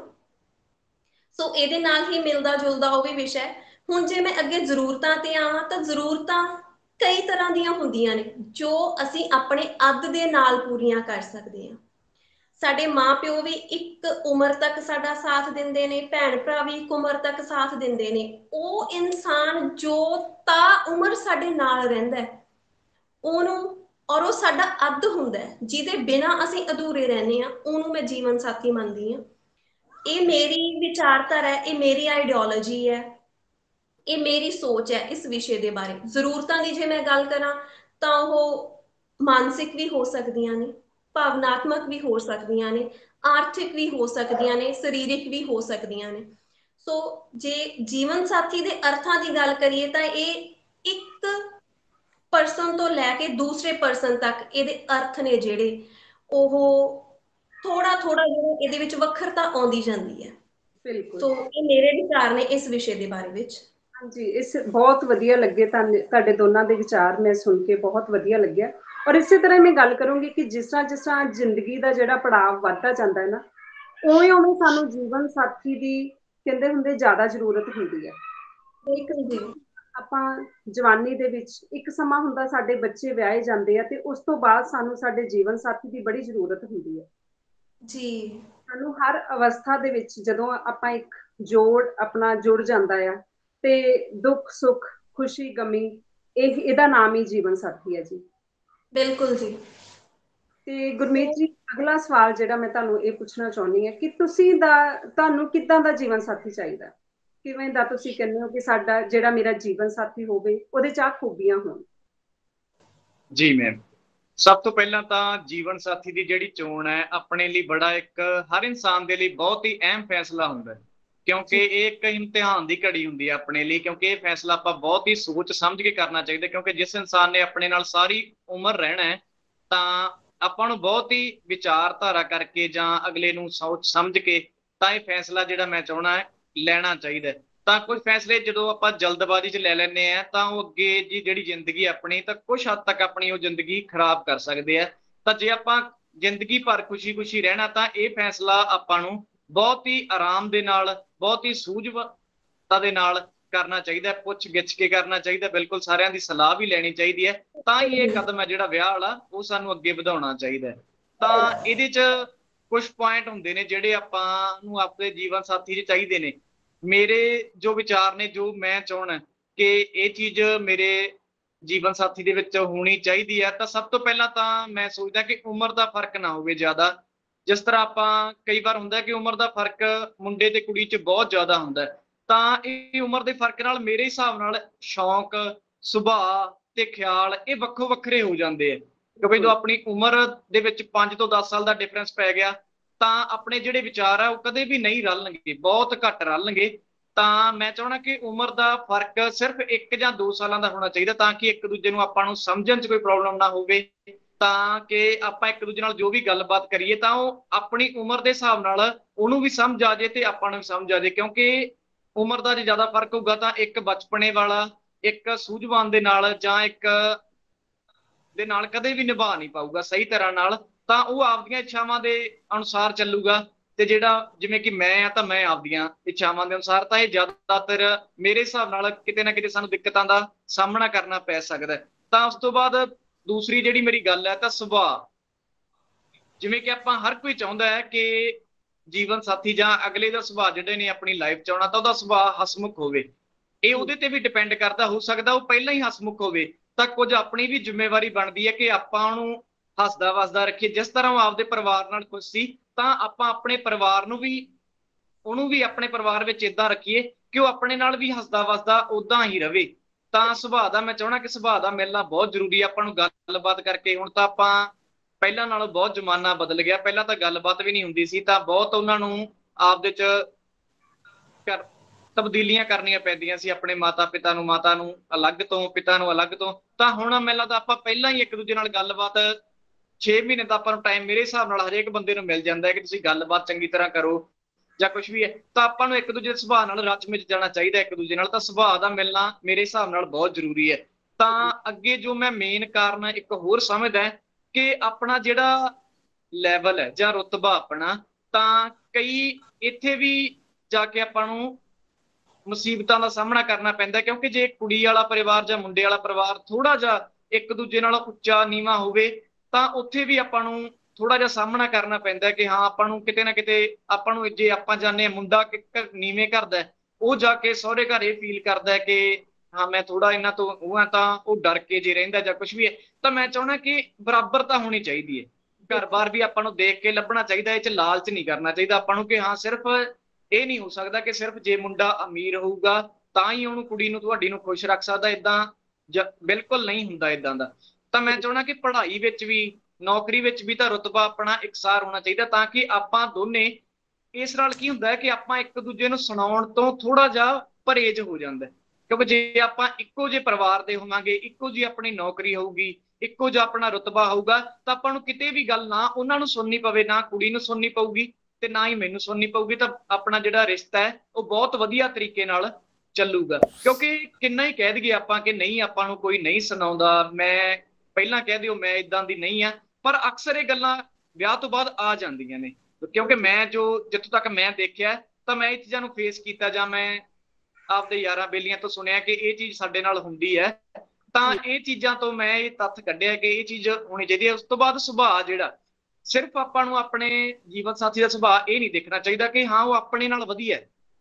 ਸੋ ਇਹਦੇ ਨਾਲ ਹੀ ਮਿਲਦਾ ਜੁਲਦਾ ਉਹ ਵੀ ਵਿਸ਼ਾ ਹੈ। ਹੁਣ ਜੇ ਮੈਂ ਅੱਗੇ ਜ਼ਰੂਰਤਾਂ ਤੇ ਆਵਾਂ ਤਾਂ ਜ਼ਰੂਰਤਾਂ ਕਈ ਤਰ੍ਹਾਂ ਦੀਆਂ ਹੁੰਦੀਆਂ ਨੇ ਜੋ ਅਸੀਂ ਆਪਣੇ ਅੱਧ ਦੇ ਨਾਲ ਪੂਰੀਆਂ ਕਰ ਸਕਦੇ ਹਾਂ। ਸਾਡੇ ਮਾਂ ਪਿਓ ਵੀ ਇੱਕ ਉਮਰ ਤੱਕ ਸਾਡਾ ਸਾਥ ਦਿੰਦੇ ਨੇ, ਭੈਣ ਭਰਾ ਵੀ ਇੱਕ ਉਮਰ ਤੱਕ ਸਾਥ ਦਿੰਦੇ ਨੇ। ਉਹ ਇਨਸਾਨ ਜੋ ਤਾ ਉਮਰ ਸਾਡੇ ਨਾਲ ਰਹਿੰਦਾ ਹੈ ਉਹਨੂੰ, ਔਰ ਉਹ ਸਾਡਾ ਅੱਧ ਹੁੰਦਾ ਹੈ, ਜਿਹਦੇ ਬਿਨਾਂ ਅਸੀਂ ਅਧੂਰੇ ਰਹਿੰਦੇ ਹਾਂ, ਉਹਨੂੰ ਮੈਂ ਜੀਵਨ ਸਾਥੀ ਮੰਨਦੀ ਹਾਂ। ਇਹ ਮੇਰੀ ਵਿਚਾਰਧਾਰਾ ਹੈ, ਇਹ ਮੇਰੀ ਆਈਡੀਓਲੋਜੀ ਹੈ, ਇਹ ਮੇਰੀ ਸੋਚ ਹੈ ਇਸ ਵਿਸ਼ੇ ਦੇ ਬਾਰੇ। ਜ਼ਰੂਰਤਾਂ ਦੀ ਜੇ ਮੈਂ ਗੱਲ ਕਰਾਂ ਤਾਂ ਉਹ ਮਾਨਸਿਕ ਵੀ ਹੋ ਸਕਦੀਆਂ ਨੇ, ਭਾਵਨਾਤਮਕ ਵੀ ਹੋ ਸਕਦੀਆਂ ਨੇ, ਆਰਥਿਕ ਵੀ ਹੋ ਸਕਦੀਆਂ ਨੇ, ਸਰੀਰਕ ਵੀ ਹੋ ਸਕਦੀਆਂ ਨੇ। ਸੋ ਜੇ ਜੀਵਨ ਸਾਥੀ ਦੇ ਅਰਥਾਂ ਦੀ ਗੱਲ ਕਰੀਏ ਤਾਂ ਇਹ ਇੱਕ ਪਰਸਨ ਤੋਂ ਲੈ ਕੇ ਦੂਸਰੇ ਪਰਸਨ ਤੱਕ ਇਹਦੇ ਅਰਥ ਨੇ ਜਿਹੜੇ ਉਹ ਥੋੜਾ ਥੋੜਾ ਜਿਹੜਾ ਇਹਦੇ ਵਿੱਚ ਵੱਖਰਤਾ ਆਉਂਦੀ ਜਾਂਦੀ ਹੈ। ਬਿਲਕੁਲ। ਸੋ ਇਹ ਮੇਰੇ ਵਿਚਾਰ ਨੇ ਇਸ ਵਿਸ਼ੇ ਦੇ ਬਾਰੇ ਵਿੱਚ। ਹਾਂਜੀ, ਇਸ ਬਹੁਤ ਵਧੀਆ ਲੱਗੇ ਤੁਹਾਡੇ ਦੋਨਾਂ ਦੇ ਵਿਚਾਰ ਮੈਂ ਸੁਣ ਕੇ ਬਹੁਤ ਵਧੀਆ ਲੱਗਿਆ। ਔਰ ਇਸੇ ਤਰ੍ਹਾਂ ਮੈਂ ਗੱਲ ਕਰੂੰਗੀ ਕਿ ਜਿਸ ਤਰ੍ਹਾਂ ਜ਼ਿੰਦਗੀ ਦਾ ਜਿਹੜਾ ਪੜਾਅ ਵੱਧਦਾ ਜਾਂਦਾ ਹੈ ਨਾ, ਉਵੇਂ ਉਵੇਂ ਸਾਨੂੰ ਜੀਵਨ ਸਾਥੀ ਦੀ ਕਹਿੰਦੇ ਹੁੰਦੇ ਜ਼ਿਆਦਾ ਜ਼ਰੂਰਤ ਹੁੰਦੀ ਹੈ। ਬਿਲਕੁਲ ਜੀ। ਆਪਾਂ ਜਵਾਨੀ ਦੇ ਵਿੱਚ ਇੱਕ ਸਮਾਂ ਹੁੰਦਾ, ਸਾਡੇ ਬੱਚੇ ਵਿਆਹੇ ਜਾਂਦੇ ਆ ਤੇ ਉਸ ਤੋਂ ਬਾਅਦ ਸਾਨੂੰ ਸਾਡੇ ਜੀਵਨ ਸਾਥੀ ਦੀ ਬੜੀ ਜ਼ਰੂਰਤ ਹੁੰਦੀ ਹੈ ਜੀ। ਸਾਨੂੰ ਹਰ ਅਵਸਥਾ ਦੇ ਵਿੱਚ ਜਦੋਂ ਆਪਾਂ ਇੱਕ ਜੋੜ ਆਪਣਾ ਜੁੜ ਜਾਂਦਾ ਆ ਤੇ ਦੁੱਖ ਸੁੱਖ ਖੁਸ਼ੀ ਗਮੀ ਇਹਦਾ ਨਾਮ ਹੀ ਜੀਵਨ ਸਾਥੀ ਹੈ ਜੀ। ਬਿਲਕੁਲ ਜੀ। ਤੇ ਗੁਰਮੀਤ ਜੀ, ਅਗਲਾ ਸਵਾਲ ਜਿਹੜਾ ਮੈਂ ਤੁਹਾਨੂੰ ਇਹ ਪੁੱਛਣਾ ਚਾਹੁੰਦੀ ਹਾਂ ਕਿ ਤੁਹਾਨੂੰ ਕਿੱਦਾਂ ਦਾ ਜੀਵਨ ਸਾਥੀ ਚਾਹੀਦਾ? ਕਿਵੇਂ ਦਾ ਤੁਸੀਂ ਕਹਿੰਦੇ ਹੋ ਕਿ ਸਾਡਾ ਜਿਹੜਾ ਮੇਰਾ ਜੀਵਨ ਸਾਥੀ ਹੋਵੇ ਉਹਦੇ ਚ ਆ ਖੂਬੀਆਂ ਹੋਣ? ਜੀ ਮੈਮ, ਸਭ ਤੋਂ ਪਹਿਲਾਂ ਤਾਂ ਜੀਵਨ ਸਾਥੀ ਦੀ ਜਿਹੜੀ ਚੋਣ ਹੈ ਆਪਣੇ ਲਈ ਬੜਾ ਇੱਕ ਹਰ ਇਨਸਾਨ ਦੇ ਲਈ ਬਹੁਤ ਹੀ ਅਹਿਮ ਫੈਸਲਾ ਹੁੰਦਾ ਹੈ, ਕਿਉਂਕਿ ਇਹ ਇੱਕ ਇਮਤਿਹਾਨ ਦੀ ਘੜੀ ਹੁੰਦੀ ਹੈ ਆਪਣੇ ਲਈ। ਕਿਉਂਕਿ ਇਹ ਫੈਸਲਾ ਆਪਾਂ ਬਹੁਤ ਹੀ ਸੋਚ ਸਮਝ ਕੇ ਕਰਨਾ ਚਾਹੀਦਾ, ਕਿਉਂਕਿ ਜਿਸ ਇਨਸਾਨ ਨੇ ਆਪਣੇ ਨਾਲ ਸਾਰੀ ਉਮਰ ਰਹਿਣਾ ਹੈ ਤਾਂ ਆਪਾਂ ਨੂੰ ਬਹੁਤ ਹੀ ਵਿਚਾਰਧਾਰਾ ਕਰਕੇ ਜਾਂ ਅਗਲੇ ਨੂੰ ਸੋਚ ਸਮਝ ਕੇ ਤਾਂ ਇਹ ਫੈਸਲਾ ਜਿਹੜਾ ਮੈਂ ਚਾਹੁੰਦਾ ਹੈ ਲੈਣਾ ਚਾਹੀਦਾ। ਤਾਂ ਕੁਝ ਫੈਸਲੇ ਜਦੋਂ ਆਪਾਂ ਜਲਦਬਾਜ਼ੀ 'ਚ ਲੈ ਲੈਂਦੇ ਆ ਤਾਂ ਉਹ ਅੱਗੇ ਜੀ ਜਿਹੜੀ ਜ਼ਿੰਦਗੀ ਆਪਣੀ ਤਾਂ ਕੁਛ ਹੱਦ ਤੱਕ ਆਪਣੀ ਉਹ ਜ਼ਿੰਦਗੀ ਖਰਾਬ ਕਰ ਸਕਦੇ ਆ। ਤਾਂ ਜੇ ਆਪਾਂ ਜ਼ਿੰਦਗੀ ਭਰ ਖੁਸ਼ੀ ਰਹਿਣਾ ਤਾਂ ਇਹ ਫੈਸਲਾ ਆਪਾਂ ਨੂੰ ਬਹੁਤ ਹੀ ਆਰਾਮ ਦੇ ਨਾਲ, ਬਹੁਤ ਹੀ ਸੂਝਵਾਨ ਦੇ ਨਾਲ ਕਰਨਾ ਚਾਹੀਦਾ, ਪੁੱਛ ਗਿੱਛ ਕੇ ਕਰਨਾ ਚਾਹੀਦਾ, ਬਿਲਕੁਲ ਸਾਰਿਆਂ ਦੀ ਸਲਾਹ ਵੀ ਲੈਣੀ ਚਾਹੀਦੀ ਹੈ। ਤਾਂ ਹੀ ਇਹ ਕਦਮ ਹੈ ਜਿਹੜਾ ਵਿਆਹ ਵਾਲਾ ਉਹ ਸਾਨੂੰ ਅੱਗੇ ਵਧਾਉਣਾ ਚਾਹੀਦਾ। ਤਾਂ ਇਹਦੇ 'ਚ ਕੁਛ ਪੁਆਇੰਟ ਹੁੰਦੇ ਨੇ ਜਿਹੜੇ ਆਪਾਂ ਨੂੰ ਆਪਣੇ ਜੀਵਨ ਸਾਥੀ 'ਚ ਚਾਹੀਦੇ ਨੇ। ਮੇਰੇ ਜੋ ਵਿਚਾਰ ਨੇ, ਜੋ ਮੈਂ ਚਾਹੁੰਦਾ ਕਿ ਇਹ ਚੀਜ਼ ਮੇਰੇ ਜੀਵਨ ਸਾਥੀ ਦੇ ਵਿੱਚ ਹੋਣੀ ਚਾਹੀਦੀ ਹੈ, ਤਾਂ ਸਭ ਤੋਂ ਪਹਿਲਾਂ ਤਾਂ ਮੈਂ ਸੋਚਦਾ ਕਿ ਉਮਰ ਦਾ ਫਰਕ ਨਾ ਹੋਵੇ ਜ਼ਿਆਦਾ। ਜਿਸ ਤਰ੍ਹਾਂ ਆਪਾਂ ਕਈ ਵਾਰ ਹੁੰਦਾ ਕਿ ਉਮਰ ਦਾ ਫਰਕ ਮੁੰਡੇ ਤੇ ਕੁੜੀ 'ਚ ਬਹੁਤ ਜ਼ਿਆਦਾ ਹੁੰਦਾ ਤਾਂ ਇਹ ਉਮਰ ਦੇ ਫਰਕ ਨਾਲ ਮੇਰੇ ਹਿਸਾਬ ਨਾਲ ਸ਼ੌਂਕ, ਸੁਭਾਅ ਤੇ ਖਿਆਲ ਇਹ ਵੱਖੋ ਵੱਖਰੇ ਹੋ ਜਾਂਦੇ ਆ, ਕਿਉਂਕਿ ਜਦੋਂ ਆਪਣੀ ਉਮਰ ਦੇ ਵਿੱਚ 5 ਤੋਂ 10 ਸਾਲ ਦਾ ਡਿਫਰੈਂਸ ਪੈ ਗਿਆ ਤਾਂ ਆਪਣੇ ਜਿਹੜੇ ਵਿਚਾਰ ਆ ਉਹ ਕਦੇ ਵੀ ਨਹੀਂ ਰਲਣਗੇ, ਬਹੁਤ ਘੱਟ ਰਲਣਗੇ। ਤਾਂ ਮੈਂ ਚਾਹੁੰਦਾ ਕਿ ਉਮਰ ਦਾ ਫਰਕ ਸਿਰਫ 1 ਜਾਂ 2 ਸਾਲਾਂ ਦਾ ਹੋਣਾ ਚਾਹੀਦਾ ਤਾਂ ਕਿ ਇੱਕ ਦੂਜੇ ਨੂੰ ਆਪਾਂ ਨੂੰ ਸਮਝਣ 'ਚ ਕੋਈ ਪ੍ਰੋਬਲਮ ਨਾ ਹੋਵੇ, ਤਾਂ ਕਿ ਆਪਾਂ ਇੱਕ ਦੂਜੇ ਨਾਲ ਜੋ ਵੀ ਗੱਲਬਾਤ ਕਰੀਏ ਤਾਂ ਉਹ ਆਪਣੀ ਉਮਰ ਦੇ ਹਿਸਾਬ ਨਾਲ ਉਹਨੂੰ ਵੀ ਸਮਝ ਆ ਜਾਏ ਤੇ ਆਪਾਂ ਨੂੰ ਵੀ ਸਮਝ ਆ ਜਾਏ। ਕਿਉਂਕਿ ਉਮਰ ਦਾ ਜੇ ਜ਼ਿਆਦਾ ਫਰਕ ਹੋਊਗਾ ਤਾਂ ਇੱਕ ਬਚਪਨੇ ਵਾਲਾ, ਇੱਕ ਸੂਝਵਾਨ ਦੇ ਨਾਲ ਜਾਂ ਇੱਕ ਦੇ ਨਾਲ ਕਦੇ ਵੀ ਨਿਭਾ ਨਹੀਂ ਪਾਊਗਾ ਸਹੀ ਤਰ੍ਹਾਂ ਨਾਲ, ਤਾਂ ਉਹ ਆਪਦੀਆਂ ਇੱਛਾਵਾਂ ਦੇ ਅਨੁਸਾਰ ਚੱਲੂਗਾ। ਤੇ ਜਿਹੜਾ ਜਿਵੇਂ ਕਿ ਮੈਂ ਆ ਤਾਂ ਮੈਂ ਆਪਦੀਆਂ ਇੱਛਾਵਾਂ ਦੇ ਅਨੁਸਾਰ, ਤਾਂ ਇਹ ਜ਼ਿਆਦਾਤਰ ਮੇਰੇ ਹਿਸਾਬ ਨਾਲ ਕਿਤੇ ਨਾ ਕਿਤੇ ਸਾਨੂੰ ਦਿੱਕਤਾਂ ਦਾ ਸਾਹਮਣਾ ਕਰਨਾ ਪੈ ਸਕਦਾ। ਤਾਂ ਉਸ ਤੋਂ ਬਾਅਦ ਦੂਸਰੀ ਜਿਹੜੀ ਮੇਰੀ ਗੱਲ ਹੈ ਤਾਂ ਸੁਭਾਅ, ਜਿਵੇਂ ਕਿ ਆਪਾਂ ਹਰ ਕੋਈ ਚਾਹੁੰਦਾ ਹੈ ਕਿ ਜੀਵਨ ਸਾਥੀ ਜਾਂ ਅਗਲੇ ਦਾ ਸੁਭਾਅ ਜਿਹੜੇ ਨੇ ਆਪਣੀ ਲਾਈਫ 'ਚ ਆਉਣਾ ਤਾਂ ਉਹਦਾ ਸੁਭਾਅ ਹਸਮੁਖ ਹੋਵੇ। ਇਹ ਉਹਦੇ ਤੇ ਵੀ ਡਿਪੈਂਡ ਕਰਦਾ, ਹੋ ਸਕਦਾ ਉਹ ਪਹਿਲਾਂ ਹੀ ਹਸਮੁਖ ਹੋਵੇ ਤਾਂ ਕੁਝ ਆਪਣੀ ਵੀ ਜ਼ਿੰਮੇਵਾਰੀ ਬਣਦੀ ਹੈ ਕਿ ਆਪਾਂ ਉਹਨੂੰ ਹੱਸਦਾ ਵਸਦਾ ਰੱਖੀਏ। ਜਿਸ ਤਰ੍ਹਾਂ ਉਹ ਆਪਦੇ ਪਰਿਵਾਰ ਨਾਲ ਖੁਸ਼ ਸੀ ਤਾਂ ਆਪਾਂ ਆਪਣੇ ਪਰਿਵਾਰ ਨੂੰ ਵੀ, ਉਹਨੂੰ ਵੀ ਆਪਣੇ ਪਰਿਵਾਰ ਵਿੱਚ ਇਦਾਂ ਰੱਖੀਏ ਕਿ ਉਹ ਆਪਣੇ ਨਾਲ ਵੀ ਹੱਸਦਾ ਵਸਦਾ ਉਦਾਂ ਹੀ ਰਵੇ। ਤਾਂ ਸੁਭਾਅ ਦਾ ਮੈਂ ਚਾਹਣਾ ਕਿ ਸੁਭਾਅ ਦਾ ਮਿਲਣਾ ਬਹੁਤ ਜ਼ਰੂਰੀ ਹੈ ਆਪਾਂ ਨੂੰ ਗੱਲਬਾਤ ਕਰਕੇ। ਹੁਣ ਤਾਂ ਆਪਾਂ ਪਹਿਲਾਂ ਨਾਲੋਂ ਬਹੁਤ ਜ਼ਮਾਨਾ ਬਦਲ ਗਿਆ, ਪਹਿਲਾਂ ਤਾਂ ਗੱਲਬਾਤ ਵੀ ਨਹੀਂ ਹੁੰਦੀ ਸੀ ਤਾਂ ਬਹੁਤ ਉਹਨਾਂ ਨੂੰ ਆਪਦੇ 'ਚ ਤਬਦੀਲੀਆਂ ਕਰਨੀਆਂ ਪੈਂਦੀਆਂ ਸੀ, ਆਪਣੇ ਮਾਤਾ ਪਿਤਾ ਨੂੰ, ਮਾਤਾ ਨੂੰ ਅਲੱਗ ਤੋਂ, ਪਿਤਾ ਨੂੰ ਅਲੱਗ ਤੋਂ। ਤਾਂ ਹੁਣ ਮੈਨੂੰ ਲੱਗਦਾ ਆਪਾਂ ਪਹਿਲਾਂ ਹੀ ਇੱਕ ਦੂਜੇ ਨਾਲ ਗੱਲਬਾਤ 6 ਮਹੀਨੇ ਦਾ ਆਪਾਂ ਨੂੰ ਟਾਈਮ ਮੇਰੇ ਹਿਸਾਬ ਨਾਲ ਹਰੇਕ ਬੰਦੇ ਨੂੰ ਮਿਲ ਜਾਂਦਾ ਹੈ ਕਿ ਤੁਸੀਂ ਗੱਲਬਾਤ ਚੰਗੀ ਤਰ੍ਹਾਂ ਕਰੋ ਜਾਂ ਕੁਝ ਵੀ ਹੈ। ਤਾਂ ਆਪਾਂ ਨੂੰ ਇੱਕ ਦੂਜੇ ਦੇ ਸੁਭਾਅ ਨਾਲ ਰਚ ਮਿਚ ਜਾਣਾ ਚਾਹੀਦਾ ਇੱਕ ਦੂਜੇ ਨਾਲ, ਤਾਂ ਸੁਭਾਅ ਦਾ ਮਿਲਣਾ ਮੇਰੇ ਹਿਸਾਬ ਨਾਲ ਬਹੁਤ ਜ਼ਰੂਰੀ ਹੈ। ਤਾਂ ਅੱਗੇ ਜੋ ਮੈਂ ਮੇਨ ਕਾਰਨ ਇੱਕ ਹੋਰ ਸਮਝਦਾ ਕਿ ਆਪਣਾ ਜਿਹੜਾ ਲੈਵਲ ਹੈ ਜਾਂ ਰੁਤਬਾ ਆਪਣਾ, ਤਾਂ ਕਈ ਇੱਥੇ ਵੀ ਜਾ ਕੇ ਆਪਾਂ ਨੂੰ ਮੁਸੀਬਤਾਂ ਦਾ ਸਾਹਮਣਾ ਕਰਨਾ ਪੈਂਦਾ, ਕਿਉਂਕਿ ਜੇ ਕੁੜੀ ਵਾਲਾ ਪਰਿਵਾਰ ਜਾਂ ਮੁੰਡੇ ਵਾਲਾ ਪਰਿਵਾਰ ਥੋੜਾ ਜਿਹਾ ਇੱਕ ਦੂਜੇ ਨਾਲ ਉੱਚਾ ਨੀਵਾਂ ਹੋਵੇ ਤਾਂ ਉੱਥੇ ਵੀ ਆਪਾਂ ਨੂੰ ਥੋੜਾ ਜਿਹਾ ਸਾਹਮਣਾ ਕਰਨਾ ਪੈਂਦਾ ਕਿ ਹਾਂ ਆਪਾਂ ਨੂੰ ਕਿਤੇ ਨਾ ਕਿਤੇ ਆਪਾਂ ਨੂੰ, ਜੇ ਆਪਾਂ ਜਾਂਦੇ ਹਾਂ ਮੁੰਡਾ ਨੀਵੇਂ ਕਰਦਾ ਉਹ ਜਾ ਕੇ ਸਹੁਰੇ ਘਰ ਇਹ ਫੀਲ ਕਰਦਾ ਕਿ ਹਾਂ ਮੈਂ ਥੋੜਾ ਇਹਨਾਂ ਤੋਂ ਉਹ ਆ, ਤਾਂ ਉਹ ਡਰ ਕੇ ਜੇ ਰਹਿੰਦਾ ਜਾਂ ਕੁਝ ਵੀ ਹੈ। ਤਾਂ ਮੈਂ ਚਾਹੁੰਦਾ ਕਿ ਬਰਾਬਰਤਾ ਹੋਣੀ ਚਾਹੀਦੀ ਹੈ, ਘਰ-ਬਾਰ ਵੀ ਆਪਾਂ ਨੂੰ ਦੇਖ ਕੇ ਲੱਭਣਾ ਚਾਹੀਦਾ, ਇਹ 'ਚ ਲਾਲਚ ਨਹੀਂ ਕਰਨਾ ਚਾਹੀਦਾ ਆਪਾਂ ਨੂੰ ਕਿ ਹਾਂ ਸਿਰਫ ਇਹ ਨਹੀਂ ਹੋ ਸਕਦਾ ਕਿ ਸਿਰਫ ਜੇ ਮੁੰਡਾ ਅਮੀਰ ਹੋਊਗਾ ਤਾਂ ਹੀ ਉਹਨੂੰ, ਕੁੜੀ ਨੂੰ, ਤੁਹਾਡੀ ਨੂੰ ਖੁਸ਼ ਰੱਖ ਸਕਦਾ, ਏਦਾਂ ਬਿਲਕੁਲ ਨਹੀਂ ਹੁੰਦਾ ਏਦਾਂ ਦਾ। ਤਾਂ ਮੈਂ ਚਾਹੁੰਦਾ ਕਿ ਪੜ੍ਹਾਈ ਵਿੱਚ ਵੀ, ਨੌਕਰੀ ਵਿੱਚ ਵੀ ਤਾਂ ਰੁਤਬਾ ਆਪਣਾ ਇਕਸਾਰ ਹੋਣਾ ਚਾਹੀਦਾ ਤਾਂ ਕਿ ਆਪਾਂ ਦੋਨੇ, ਇਸ ਨਾਲ ਕੀ ਹੁੰਦਾ ਹੈ ਕਿ ਆਪਾਂ ਇੱਕ ਦੂਜੇ ਨੂੰ ਸੁਣਾਉਣ ਤੋਂ ਥੋੜਾ ਜਿਹਾ ਪਰਹੇਜ਼ ਹੋ ਜਾਂਦਾ, ਕਿਉਂਕਿ ਜੇ ਆਪਾਂ ਇੱਕੋ ਜਿਹੇ ਪਰਿਵਾਰ ਦੇ ਹੋਵਾਂਗੇ, ਇੱਕੋ ਜਿਹੀ ਆਪਣੀ ਨੌਕਰੀ ਹੋਊਗੀ, ਇੱਕੋ ਜਿਹਾ ਆਪਣਾ ਰੁਤਬਾ ਹੋਊਗਾ ਤਾਂ ਆਪਾਂ ਨੂੰ ਕਿਤੇ ਵੀ ਗੱਲ ਨਾ ਉਹਨਾਂ ਨੂੰ ਸੁਣਨੀ ਪਵੇ, ਨਾ ਕੁੜੀ ਨੂੰ ਸੁਣਨੀ ਪਊਗੀ ਤੇ ਨਾ ਹੀ ਮੈਨੂੰ ਸੁਣਨੀ ਪਊਗੀ, ਤਾਂ ਆਪਣਾ ਜਿਹੜਾ ਰਿਸ਼ਤਾ ਹੈ ਉਹ ਬਹੁਤ ਵਧੀਆ ਤਰੀਕੇ ਨਾਲ ਚੱਲੂਗਾ। ਕਿਉਂਕਿ ਕਿੰਨਾ ਹੀ ਕਹਿ ਦਈਏ ਆਪਾਂ ਕਿ ਨਹੀਂ ਆਪਾਂ ਨੂੰ ਕੋਈ ਨਹੀਂ ਸੁਣਾਉਂਦਾ, ਮੈਂ ਪਹਿਲਾਂ ਕਹਿ ਦਿਓ ਮੈਂ ਇਦਾਂ ਦੀ ਨਹੀਂ ਆ, ਪਰ ਅਕਸਰ ਇਹ ਗੱਲਾਂ ਵਿਆਹ ਤੋਂ ਬਾਅਦ ਆ ਜਾਂਦੀਆਂ ਨੇ। ਕਿਉਂਕਿ ਮੈਂ ਜਿੱਥੋਂ ਤੱਕ ਮੈਂ ਦੇਖਿਆ ਤਾਂ ਮੈਂ ਇਹ ਚੀਜ਼ਾਂ ਨੂੰ ਫੇਸ ਕੀਤਾ ਜਾਂ ਮੈਂ ਆਪਦੇ ਯਾਰਾਂ ਬੇਲੀਆਂ ਤੋਂ ਸੁਣਿਆ ਕਿ ਇਹ ਚੀਜ਼ ਸਾਡੇ ਨਾਲ ਹੁੰਦੀ ਹੈ, ਤਾਂ ਇਹ ਚੀਜ਼ਾਂ ਤੋਂ ਮੈਂ ਇਹ ਤੱਥ ਕੱਢਿਆ ਕਿ ਇਹ ਚੀਜ਼ ਹੋਣੀ ਚਾਹੀਦੀ ਹੈ। ਉਸ ਤੋਂ ਬਾਅਦ ਸੁਭਾਅ ਜਿਹੜਾ, ਸਿਰਫ ਆਪਾਂ ਨੂੰ ਆਪਣੇ ਜੀਵਨ ਸਾਥੀ ਦਾ ਸੁਭਾਅ ਇਹ ਨਹੀਂ ਦੇਖਣਾ ਚਾਹੀਦਾ ਕਿ ਹਾਂ ਉਹ ਆਪਣੇ ਨਾਲ ਵਧੀਆ,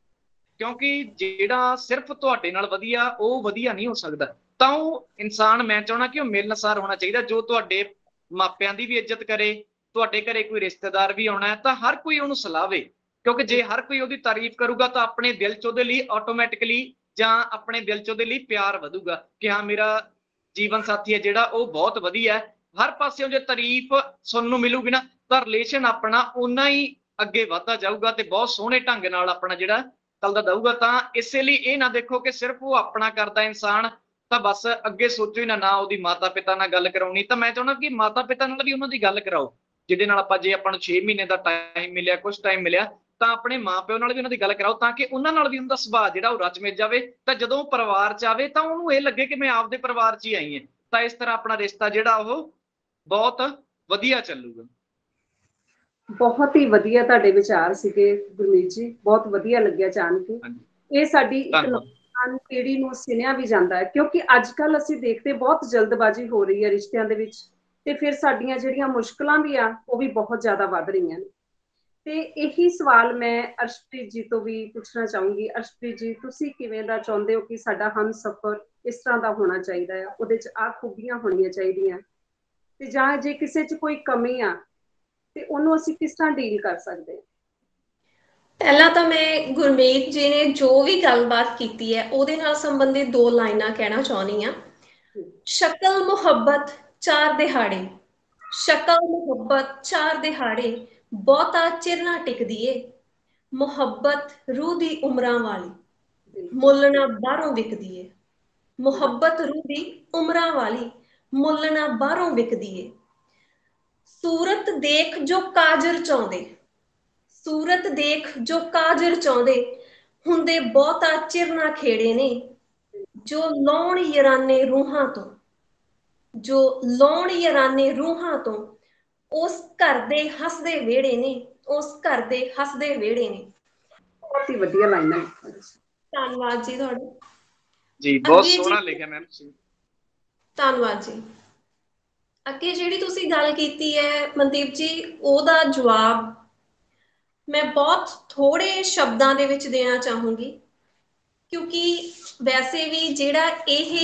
ਕਿਉਂਕਿ ਜਿਹੜਾ ਸਿਰਫ ਤੁਹਾਡੇ ਨਾਲ ਵਧੀਆ ਉਹ ਵਧੀਆ ਨਹੀਂ ਹੋ ਸਕਦਾ। ਤਾਂ ਉਹ ਇਨਸਾਨ, ਮੈਂ ਚਾਹੁੰਦਾ ਕਿ ਉਹ ਮਿਲਣਸਾਰ ਹੋਣਾ ਚਾਹੀਦਾ, ਜੋ ਤੁਹਾਡੇ ਮਾਪਿਆਂ ਦੀ ਵੀ ਇੱਜ਼ਤ ਕਰੇ, ਤੁਹਾਡੇ ਘਰੇ ਕੋਈ ਰਿਸ਼ਤੇਦਾਰ ਵੀ ਆਉਣਾ ਹੈ ਤਾਂ ਹਰ ਕੋਈ ਉਹਨੂੰ ਸਲਾਵੇ, ਕਿਉਂਕਿ ਜੇ ਹਰ ਕੋਈ ਉਹਦੀ ਤਾਰੀਫ ਕਰੂਗਾ ਤਾਂ ਆਪਣੇ ਦਿਲ 'ਚ ਉਹਦੇ ਲਈ ਆਟੋਮੈਟਿਕਲੀ ਜਾਂ ਆਪਣੇ ਦਿਲ 'ਚ ਉਹਦੇ ਲਈ ਪਿਆਰ ਵਧੂਗਾ ਕਿ ਹਾਂ ਮੇਰਾ ਜੀਵਨ ਸਾਥੀ ਹੈ ਜਿਹੜਾ ਉਹ ਬਹੁਤ ਵਧੀਆ ਹੈ। ਹਰ ਪਾਸਿਓਂ ਜੇ ਤਾਰੀਫ ਸੁਣਨ ਨੂੰ ਮਿਲੂਗੀ ਨਾ ਤਾਂ ਰਿਲੇਸ਼ਨ ਆਪਣਾ ਓਨਾ ਹੀ ਅੱਗੇ ਵਧਦਾ ਜਾਊਗਾ ਤੇ ਬਹੁਤ ਸੋਹਣੇ ਢੰਗ ਨਾਲ ਆਪਣਾ ਜਿਹੜਾ ਚੱਲਦਾ ਜਾਊਗਾ। ਤਾਂ ਇਸੇ ਲਈ ਇਹ ਨਾ ਦੇਖੋ ਕਿ ਸਿਰਫ ਉਹ ਆਪਣਾ ਕਰਦਾ ਇਨਸਾਨ ਤਾਂ ਬਸ ਅੱਗੇ ਸੋਚੋ ਹੀ ਨਾ ਉਹਦੀ ਮਾਤਾ ਪਿਤਾ ਨਾਲ ਗੱਲ ਕਰਾਉਣੀ। ਤਾਂ ਮੈਂ ਚਾਹੁੰਦਾ ਕਿ ਮਾਤਾ ਪਿਤਾ ਨਾਲ ਵੀ ਉਹਨਾਂ ਦੀ ਗੱਲ ਕਰਾਓ, ਜਿਹਦੇ ਨਾਲ ਆਪਾਂ, ਜੇ ਆਪਾਂ ਨੂੰ 6 ਮਹੀਨੇ ਦਾ ਟਾਈਮ ਮਿਲਿਆ, ਕੁਛ ਟਾਈਮ ਮਿਲਿਆ, ਤਾਂ ਆਪਣੇ ਮਾਂ ਪਿਓ ਨਾਲ ਵੀ ਉਹਨਾਂ ਦੀ ਗੱਲ ਕਰਾਓ ਤਾਂ ਕਿ ਉਹਨਾਂ ਨਾਲ ਵੀ ਉਹਨਾਂ ਦਾ ਸੁਭਾਅ ਜਿਹੜਾ ਉਹ ਰਚ ਮਿਚ ਜਾਵੇ। ਤਾਂ ਜਦੋਂ ਉਹ ਪਰਿਵਾਰ 'ਚ ਆਵੇ ਤਾਂ ਉਹਨੂੰ ਇਹ ਲੱਗੇ ਕਿ ਮੈਂ ਆਪਦੇ ਪਰਿਵਾਰ 'ਚ ਹੀ ਆਈ ਹਾਂ। ਤਾਂ ਇਸ ਤਰ੍ਹਾਂ ਆਪਣਾ ਰਿਸ਼ਤਾ ਜਿਹੜਾ ਉਹ ਬਹੁਤ ਵਧੀਆ ਚੱਲੂਗਾ। ਬਹੁਤ ਹੀ ਵਧੀਆ ਤੁਹਾਡੇ ਵਿਚਾਰ ਸੀਗੇ ਗੁਰਮੀਤ ਜੀ, ਬਹੁਤ ਵਧੀਆ ਲੱਗਿਆ ਜਾਣ ਕੇ। ਇਹ ਸਾਡੀ ਇੱਕ ਨੌਜਵਾਨ ਪੀੜ੍ਹੀ ਨੂੰ ਸੁਣਿਆ ਵੀ ਜਾਂਦਾ ਹੈ, ਕਿਉਂਕਿ ਅੱਜ ਕੱਲ੍ਹ ਅਸੀਂ ਦੇਖਦੇ ਬਹੁਤ ਜਲਦਬਾਜ਼ੀ ਹੋ ਰਹੀ ਹੈ ਰਿਸ਼ਤਿਆਂ ਦੇ ਵਿੱਚ, ਤੇ ਫਿਰ ਸਾਡੀਆਂ ਜਿਹੜੀਆਂ ਮੁਸ਼ਕਲਾਂ ਵੀ ਆ ਉਹ ਵੀ ਬਹੁਤ ਜ਼ਿਆਦਾ ਵੱਧ ਰਹੀਆਂ ਨੇ। ਤੇ ਇਹੀ ਸਵਾਲ ਮੈਂ ਅਰਸ਼ਪ੍ਰੀਤ ਜੀ ਤੋਂ ਵੀ ਪੁੱਛਣਾ ਚਾਹੂੰਗੀ। ਅਰਸ਼ਪ੍ਰੀਤ ਜੀ, ਤੁਸੀਂ ਕਿਵੇਂ ਦਾ ਚਾਹੁੰਦੇ ਹੋ ਕਿ ਸਾਡਾ ਹਮਸਫ਼ਰ ਇਸ ਤਰ੍ਹਾਂ ਦਾ ਹੋਣਾ ਚਾਹੀਦਾ ਆ, ਉਹਦੇ 'ਚ ਆਹ ਖੂਬੀਆਂ ਹੋਣੀਆਂ ਚਾਹੀਦੀਆਂ, ਤੇ ਜਾਂ ਜੇ ਕਿਸੇ 'ਚ ਕੋਈ ਕਮੀ ਆ ਤੇ ਉਹਨੂੰ ਅਸੀਂ ਕਿਸ ਤਰ੍ਹਾਂ ਡੀਲ ਕਰ ਸਕਦੇ ਹਾਂ? ਪਹਿਲਾਂ ਤਾਂ ਮੈਂ ਗੁਰਮੀਤ ਜੀ ਨੇ ਜੋ ਵੀ ਗੱਲਬਾਤ ਕੀਤੀ ਹੈ ਉਹਦੇ ਨਾਲ ਸੰਬੰਧਿਤ 2 ਲਾਈਨਾਂ ਕਹਿਣਾ ਚਾਹੁੰਦੀ ਹਾਂ। ਸ਼ਕਲ ਮੁਹੱਬਤ 4 ਦਿਹਾੜੇ, ਸ਼ਕਲ ਮੁਹੱਬਤ 4 ਦਿਹਾੜੇ, ਬਹੁਤਾ ਚਿਰ ਨਾ ਟਿਕਦੀ ਏ। ਮੁਹੱਬਤ ਰੂਹ ਦੀ ਉਮਰਾਂ ਵਾਲੀ, ਮੁੱਲ ਨਾ ਬਾਹਰੋਂ ਵਿਕਦੀ ਏ। ਮੁਹੱਬਤ ਰੂਹ ਦੀ ਉਮਰਾਂ ਵਾਲੀ, ਮੁੱਲ ਨਾ ਬਾਹਰੋਂ ਵਿਕਦੀ ਏ। ਸੂਰਤ ਦੇਖ ਜੋ ਕਾਜਰ ਚਾਹੁੰਦੇ, ਸੂਰਤ ਦੇਖ ਜੋ ਕਾਜਰ ਚਾਹੁੰਦੇ, ਹੁੰਦੇ ਬਹੁਤਾ ਚਿਰ ਨਾ ਖੇੜੇ ਨੇ। ਜੋ ਲਾਉਣ ਯਾਰਾਨੇ ਰੂਹਾਂ ਤੋਂ, ਜੋ ਲਾਉਣ ਯਾਰਾਨੇ ਰੂਹਾਂ ਤੋਂ, ਉਸ ਘਰ ਦੇ ਹੱਸਦੇ ਵਿਹੜੇ ਨੇ, ਉਸ ਘਰ ਦੇ ਹੱਸਦੇ ਵਿਹੜੇ ਨੇ। ਬਹੁਤ ਹੀ ਵਧੀਆ ਲਾਈਨ ਹੈ। ਧੰਨਵਾਦ ਜੀ ਤੁਹਾਡਾ ਜੀ, ਬਹੁਤ ਸੋਹਣਾ ਲਿਖਿਆ ਮੈਮ ਤੁਸੀਂ। ਧੰਨਵਾਦ ਜੀ। ਅੱਗੇ ਜਿਹੜੀ ਤੁਸੀਂ ਗੱਲ ਕੀਤੀ ਹੈ ਮਨਦੀਪ ਜੀ, ਉਹਦਾ ਜਵਾਬ ਮੈਂ ਬਹੁਤ ਥੋੜੇ ਸ਼ਬਦਾਂ ਦੇ ਵਿੱਚ ਦੇਣਾ ਚਾਹੂੰਗੀ, ਕਿਉਂਕਿ ਵੈਸੇ ਵੀ ਜਿਹੜਾ ਇਹ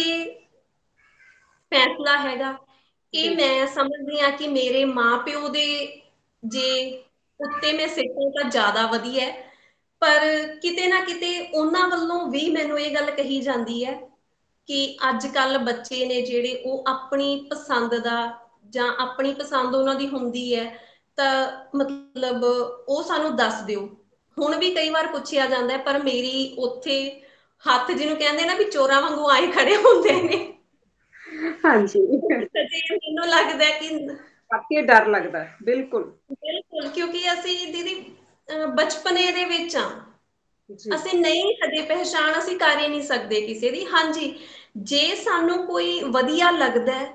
ਫੈਸਲਾ ਹੈਗਾ ਇਹ ਮੈਂ ਸਮਝਦੀ ਹਾਂ ਕਿ ਮੇਰੇ ਮਾਂ-ਪਿਓ ਦੇ ਜੇ ਉੱਤੇ ਮੈਂ ਸਿੱਟਾਂ ਤਾਂ ਜ਼ਿਆਦਾ ਵਧੀਆ ਹੈ, ਪਰ ਕਿਤੇ ਨਾ ਕਿਤੇ ਉਹਨਾਂ ਵੱਲੋਂ ਵੀ ਮੈਨੂੰ ਇਹ ਗੱਲ ਕਹੀ ਜਾਂਦੀ ਹੈ ਕਿ ਅੱਜ ਕੱਲ੍ਹ ਬੱਚੇ ਨੇ ਜਿਹੜੇ ਉਹ ਆਪਣੀ ਪਸੰਦ ਦਾ ਜਾਂ ਆਪਣੀ ਪਸੰਦ ਉਹਨਾਂ ਦੀ ਹੁੰਦੀ ਹੈ ਤਾਂ ਮਤਲਬ ਉਹ ਸਾਨੂੰ ਦੱਸ ਦਿਓ। ਹੁਣ ਵੀ ਕਈ ਵਾਰ ਪੁੱਛਿਆ ਜਾਂਦਾ ਪਰ ਮੇਰੀ ਉੱਥੇ ਹੱਥ ਜਿਹਨੂੰ ਕਹਿੰਦੇ ਨਾ ਵੀ ਚੋਰਾਂ ਵਾਂਗੂ ਆਏ ਖੜੇ ਹੁੰਦੇ ਨੇ। ਹਾਂਜੀ, ਮੈਨੂੰ ਲੱਗਦਾ ਕਿ ਬਾਕੀ ਡਰ ਲੱਗਦਾ। ਬਿਲਕੁਲ ਬਿਲਕੁਲ, ਕਿਉਂਕਿ ਅਸੀਂ ਦੀਦੀ ਬਚਪਨੇ ਦੇ ਵਿੱਚ ਆ, ਅਸੀਂ ਨਹੀਂ ਕਦੇ ਪਹਿਚਾਣ ਅਸੀਂ ਕਰ ਹੀ ਨਹੀਂ ਸਕਦੇ ਕਿਸੇ ਦੀ। ਹਾਂਜੀ, ਜੇ ਸਾਨੂੰ ਕੋਈ ਵਧੀਆ ਲੱਗਦਾ ਹੈ,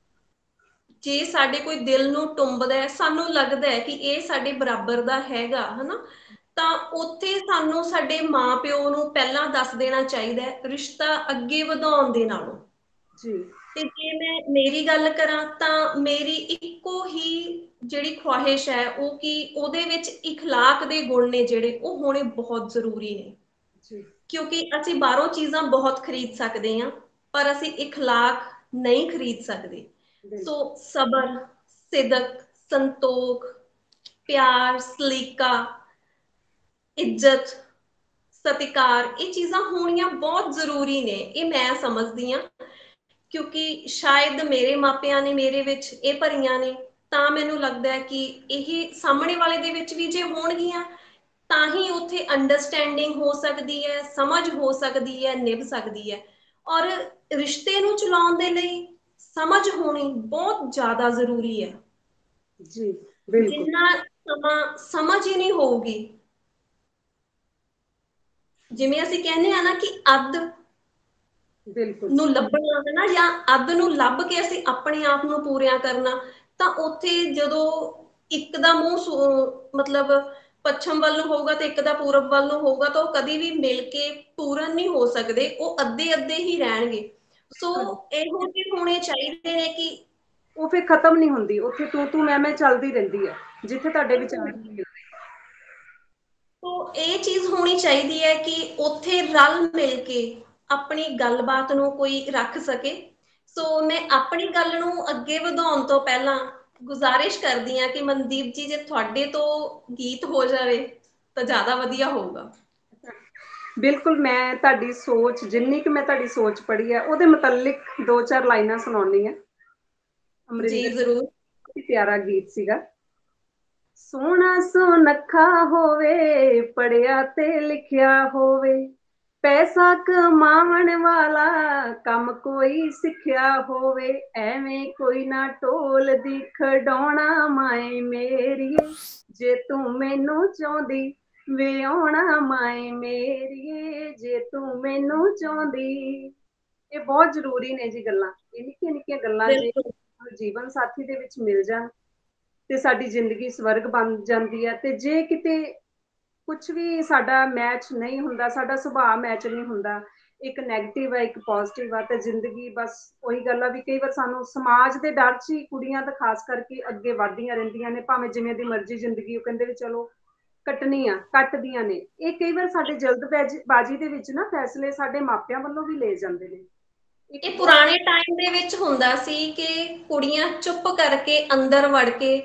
ਜੇ ਸਾਡੇ ਕੋਈ ਦਿਲ ਨੂੰ ਟੁੰਬਦਾ ਹੈ, ਸਾਨੂੰ ਲੱਗਦਾ ਹੈ ਕਿ ਇਹ ਸਾਡੇ ਬਰਾਬਰ ਦਾ ਹੈਗਾ ਹਨਾ, ਤਾਂ ਉੱਥੇ ਸਾਨੂੰ ਸਾਡੇ ਮਾਂ-ਪਿਓ ਨੂੰ ਪਹਿਲਾਂ ਦੱਸ ਦੇਣਾ ਚਾਹੀਦਾ ਹੈ ਰਿਸ਼ਤਾ ਅੱਗੇ ਵਧਾਉਣ ਦੇ ਨਾਲੋਂ। ਤੇ ਜੇ ਮੈਂ ਮੇਰੀ ਗੱਲ ਕਰਾਂ ਤਾਂ ਮੇਰੀ ਇੱਕੋ ਹੀ ਜਿਹੜੀ ਖੁਆਇਸ਼ ਹੈ ਉਹ ਕਿ ਉਹਦੇ ਵਿੱਚ ਇਖਲਾਕ ਦੇ ਗੁਣ ਨੇ ਜਿਹੜੇ ਉਹ ਹੋਣੇ ਬਹੁਤ ਜ਼ਰੂਰੀ ਨੇ, ਕਿਉਂਕਿ ਅਸੀਂ ਬਾਹਰੋਂ ਚੀਜ਼ਾਂ ਬਹੁਤ ਖਰੀਦ ਸਕਦੇ ਹਾਂ ਪਰ ਅਸੀਂ ਇਖਲਾਕ ਨਹੀਂ ਖਰੀਦ ਸਕਦੇ। ਸੋ ਸਬਰ, ਸਿਦਕ, ਸੰਤੋਖ, ਪਿਆਰ, ਸਲੀਕਾ, ਇੱਜ਼ਤ, ਸਤਿਕਾਰ, ਇਹ ਚੀਜ਼ਾਂ ਹੋਣੀਆਂ ਬਹੁਤ ਜ਼ਰੂਰੀ ਨੇ। ਇਹ ਮੈਂ ਸਮਝਦੀ ਹਾਂ ਕਿਉਂਕਿ ਸ਼ਾਇਦ ਮੇਰੇ ਮਾਪਿਆਂ ਨੇ ਮੇਰੇ ਵਿੱਚ ਇਹ ਭਰੀਆਂ ਨੇ, ਤਾਂ ਮੈਨੂੰ ਲੱਗਦਾ ਹੈ ਕਿ ਇਹ ਸਾਹਮਣੇ ਵਾਲੇ ਦੇ ਵਿੱਚ ਵੀ ਜੇ ਹੋਣਗੀਆਂ ਤਾਂ ਹੀ ਉੱਥੇ ਅੰਡਰਸਟੈਂਡਿੰਗ ਹੋ ਸਕਦੀ ਹੈ, ਸਮਝ ਹੋ ਸਕਦੀ ਹੈ, ਨਿਭ ਸਕਦੀ ਹੈ। ਔਰ ਰਿਸ਼ਤੇ ਨੂੰ ਚਲਾਉਣ ਦੇ ਲਈ ਸਮਝ ਹੋਣੀ ਬਹੁਤ ਜ਼ਿਆਦਾ ਜ਼ਰੂਰੀ ਹੈ। ਜੀ ਬਿਲਕੁਲ। ਜਿੰਨਾ ਸਮਾਂ ਸਮਝ ਹੀ ਨਹੀਂ ਹੋਊਗੀ, ਜਿਵੇਂ ਅਸੀਂ ਕਹਿੰਦੇ ਆ ਨਾ ਕਿ ਅੱਧ ਨੂੰ ਲੱਭਣਾ ਹੈ ਨਾ, ਜਾਂ ਅੱਧ ਨੂੰ ਲੱਭ ਕੇ ਅਸੀਂ ਆਪਣੇ ਆਪ ਨੂੰ ਪੂਰਿਆ ਕਰਨਾ, ਤਾਂ ਉੱਥੇ ਜਦੋਂ ਇੱਕ ਦਾ ਮੂੰਹ ਮਤਲਬ ਪੱਛਮ ਵੱਲ ਨੂੰ ਹੋਊਗਾ ਤੇ ਇੱਕ ਦਾ ਪੂਰਬ ਵੱਲ ਨੂੰ ਹੋਊਗਾ ਤਾਂ ਉਹ ਕਦੀ ਵੀ ਮਿਲ ਕੇ ਪੂਰਨ ਨਹੀਂ ਹੋ ਸਕਦੇ, ਉਹ ਅੱਧੇ ਅੱਧੇ ਹੀ ਰਹਿਣਗੇ। ਸੋ ਇਹੋ ਜਿਹੇ ਹੋਣੇ ਚਾਹੀਦੇ ਨੇ ਕਿ ਉਹ ਫਿਰ ਖਤਮ ਨਹੀਂ ਹੁੰਦੀ, ਉੱਥੇ ਤੂੰ ਮੈਂ ਚੱਲਦੀ ਰਹਿੰਦੀ ਹੈ ਜਿੱਥੇ ਤੁਹਾਡੇ ਵਿਚਾਰ ਨਹੀਂ ਮਿਲਦੇ। ਤੋ ਇਹ ਚੀਜ਼ ਹੋਣੀ ਚਾਹੀਦੀ ਹੈ ਕਿ ਉੱਥੇ ਰਲ ਮਿਲ ਕੇ ਆਪਣੀ ਗੱਲਬਾਤ ਨੂੰ ਕੋਈ ਰੱਖ ਸਕੇ। ਸੋ ਮੈਂ ਆਪਣੀ ਗੱਲ ਨੂੰ ਅੱਗੇ ਵਧਾਉਣ ਤੋਂ ਪਹਿਲਾਂ ਗੁਜ਼ਾਰਿਸ਼ ਕਰਦੀ ਹਾਂ ਕਿ ਮਨਦੀਪ ਜੀ ਜੇ ਤੁਹਾਡੇ ਤੋਂ ਗੀਤ ਹੋ ਜਾਵੇ ਤਾਂ ਜ਼ਿਆਦਾ ਵਧੀਆ ਹੋਊਗਾ। ਬਿਲਕੁਲ, ਮੈਂ ਤੁਹਾਡੀ ਸੋਚ, ਜਿੰਨੀ ਕਿ ਮੈਂ ਤੁਹਾਡੀ ਸੋਚ ਪੜ੍ਹੀ ਹੈ ਉਹਦੇ ਮੁਤਲਕ 2-4 ਲਾਈਨਾਂ ਸੁਣਾਉਣੀ ਹੈ। ਜੀ ਜ਼ਰੂਰ। ਪਿਆਰਾ ਗੀਤ ਸੀਗਾ। ਸੋਹਣਾ ਸੁਨੱਖਾ ਹੋਵੇ, ਪੜ੍ਹਿਆ ਤੇ ਲਿਖਿਆ ਹੋਵੇ, ਪੈਸਾ ਕਮਾਉਣ ਵਾਲਾ ਕੰਮ ਕੋਈ ਸਿੱਖਿਆ ਹੋਵੇ, ਐਵੇਂ ਕੋਈ ਨਾ ਢੋਲਦੀ ਖਡਾਉਣਾ ਮਾਏ ਮੇਰੀਏ, ਜੇ ਤੂੰ ਮੈਨੂੰ ਚਾਹੁੰਦੀ ਵਿਆਹੁਣਾ ਮਾਏ ਮੇਰੀਏ, ਜੇ ਤੂੰ ਮੈਨੂੰ ਚਾਹੁੰਦੀ। ਇਹ ਬਹੁਤ ਜ਼ਰੂਰੀ ਨੇ ਜੀ ਗੱਲਾਂ, ਇਹ ਨਿੱਕੀਆਂ ਨਿੱਕੀਆਂ ਗੱਲਾਂ ਜੇ ਜੀਵਨ ਸਾਥੀ ਦੇ ਵਿੱਚ ਮਿਲ ਜਾਣ ਤੇ ਸਾਡੀ ਜ਼ਿੰਦਗੀ ਸਵਰਗ ਬਣ ਜਾਂਦੀ ਹੈ। ਤੇ ਜੇ ਕਿਤੇ ਕੁਛ ਵੀ ਸਾਡਾ ਮੈਚ ਨਹੀਂ ਹੁੰਦਾ, ਸਾਡਾ ਸੁਭਾਅ ਮੈਚ ਨਹੀਂ ਹੁੰਦਾ, ਇੱਕ ਨੈਗੇਟਿਵ ਹੈ ਇੱਕ ਪੋਜ਼ਿਟਿਵ ਆ, ਤੇ ਜ਼ਿੰਦਗੀ ਬਸ ਉਹੀ ਗੱਲ ਆ ਵੀ ਕਈ ਵਾਰ ਸਾਨੂੰ ਸਮਾਜ ਦੇ ਡਰ 'ਚ ਹੀ ਕੁੜੀਆਂ ਤਾਂ ਖਾਸ ਕਰਕੇ ਅੱਗੇ ਵੱਧਦੀਆਂ ਰਹਿੰਦੀਆਂ ਨੇ, ਭਾਵੇਂ ਜਿਵੇਂ ਦੀ ਮਰਜ਼ੀ ਜ਼ਿੰਦਗੀ ਉਹ ਕਹਿੰਦੇ ਵੀ ਚਲੋ ਕੱਟਣੀ ਆ, ਕੱਟਦੀਆਂ ਨੇ। ਇਹ ਕਈ ਵਾਰ ਸਾਡੇ ਜਲਦਬਾਜ਼ੀ ਦੇ ਵਿੱਚ ਨਾ ਫੈਸਲੇ ਸਾਡੇ ਮਾਪਿਆਂ ਵੱਲੋਂ ਵੀ ਲਏ ਜਾਂਦੇ ਨੇ। ਇਹ ਪੁਰਾਣੇ ਟਾਈਮ ਦੇ ਵਿੱਚ ਹੁੰਦਾ ਸੀ ਕਿ ਕੁੜੀਆਂ ਚੁੱਪ ਕਰਕੇ ਅੰਦਰ ਵੜ ਕੇ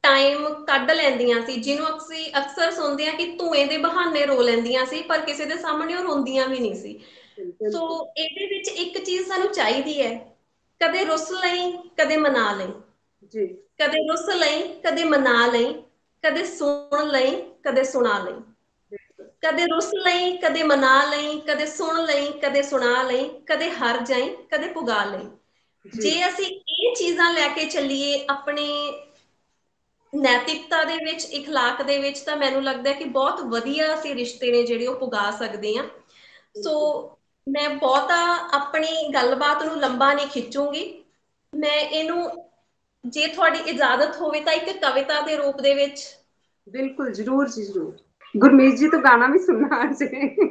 ਟਾਈਮ ਕੱਢ ਲੈਂਦੀਆਂ ਸੀ, ਜਿਹਨੂੰ ਅਸੀਂ ਅਕਸਰ ਸੁਣਦੇ ਆ ਕਿ ਧੂਏ ਦੇ ਬਹਾਨੇ ਰੋ ਲੈਂਦੀਆਂ ਸੀ, ਪਰ ਕਿਸੇ ਦੇ ਸਾਹਮਣੇ ਉਹ ਰੋਂਦੀਆਂ ਵੀ ਨਹੀਂ ਸੀ। ਸੋ ਇਹਦੇ ਵਿੱਚ ਇੱਕ ਚੀਜ਼ ਸਾਨੂੰ ਚਾਹੀਦੀ ਹੈ, ਕਦੇ ਰੁੱਸ ਲਈ ਕਦੇ ਮਨਾ ਲਈ, ਜੀ ਕਦੇ ਰੁੱਸ ਲਈ ਕਦੇ ਮਨਾ ਲਈ, ਕਦੇ ਸੁਣ ਲਈ ਕਦੇ ਸੁਣਾ ਲਈ, ਕਦੇ ਰੁੱਸ ਲਈ ਕਦੇ ਮਨਾ ਲਈ, ਕਦੇ ਸੁਣ ਲਈ ਕਦੇ ਸੁਣਾ ਲਈ, ਕਦੇ ਹਾਰ ਜਾਈ ਕਦੇ ਪੁਗਾ ਲਈ। ਜੇ ਅਸੀਂ ਇਹ ਚੀਜ਼ਾਂ ਲੈ ਕੇ ਚੱਲੀਏ ਆਪਣੇ ਨੈਤਿਕਤਾ ਦੇ ਵਿੱਚ, ਇਖਲਾਕ ਦੇ ਵਿੱਚ, ਤਾਂ ਮੈਨੂੰ ਲੱਗਦਾ ਕਿ ਬਹੁਤ ਵਧੀਆ ਅਸੀਂ ਰਿਸ਼ਤੇ ਨੇ ਜਿਹੜੇ ਉਹ ਪੁਗਾ ਸਕਦੇ ਹਾਂ। ਸੋ ਮੈਂ ਬਹੁਤਾ ਆਪਣੀ ਗੱਲਬਾਤ ਨੂੰ ਲੰਬਾ ਨਹੀਂ ਖਿੱਚੂੰਗੀ, ਮੈਂ ਇਹਨੂੰ, ਜੇ ਤੁਹਾਡੀ ਇਜਾਜ਼ਤ ਹੋਵੇ ਤਾਂ ਇੱਕ ਕਵਿਤਾ ਦੇ ਰੂਪ ਦੇ ਵਿੱਚ। ਬਿਲਕੁਲ, ਜ਼ਰੂਰ ਜੀ ਜ਼ਰੂਰ। ਗੁਰਮੀਤ ਜੀ ਤੋਂ ਗਾਣਾ ਵੀ ਸੁਣਨਾ ਅੱਜ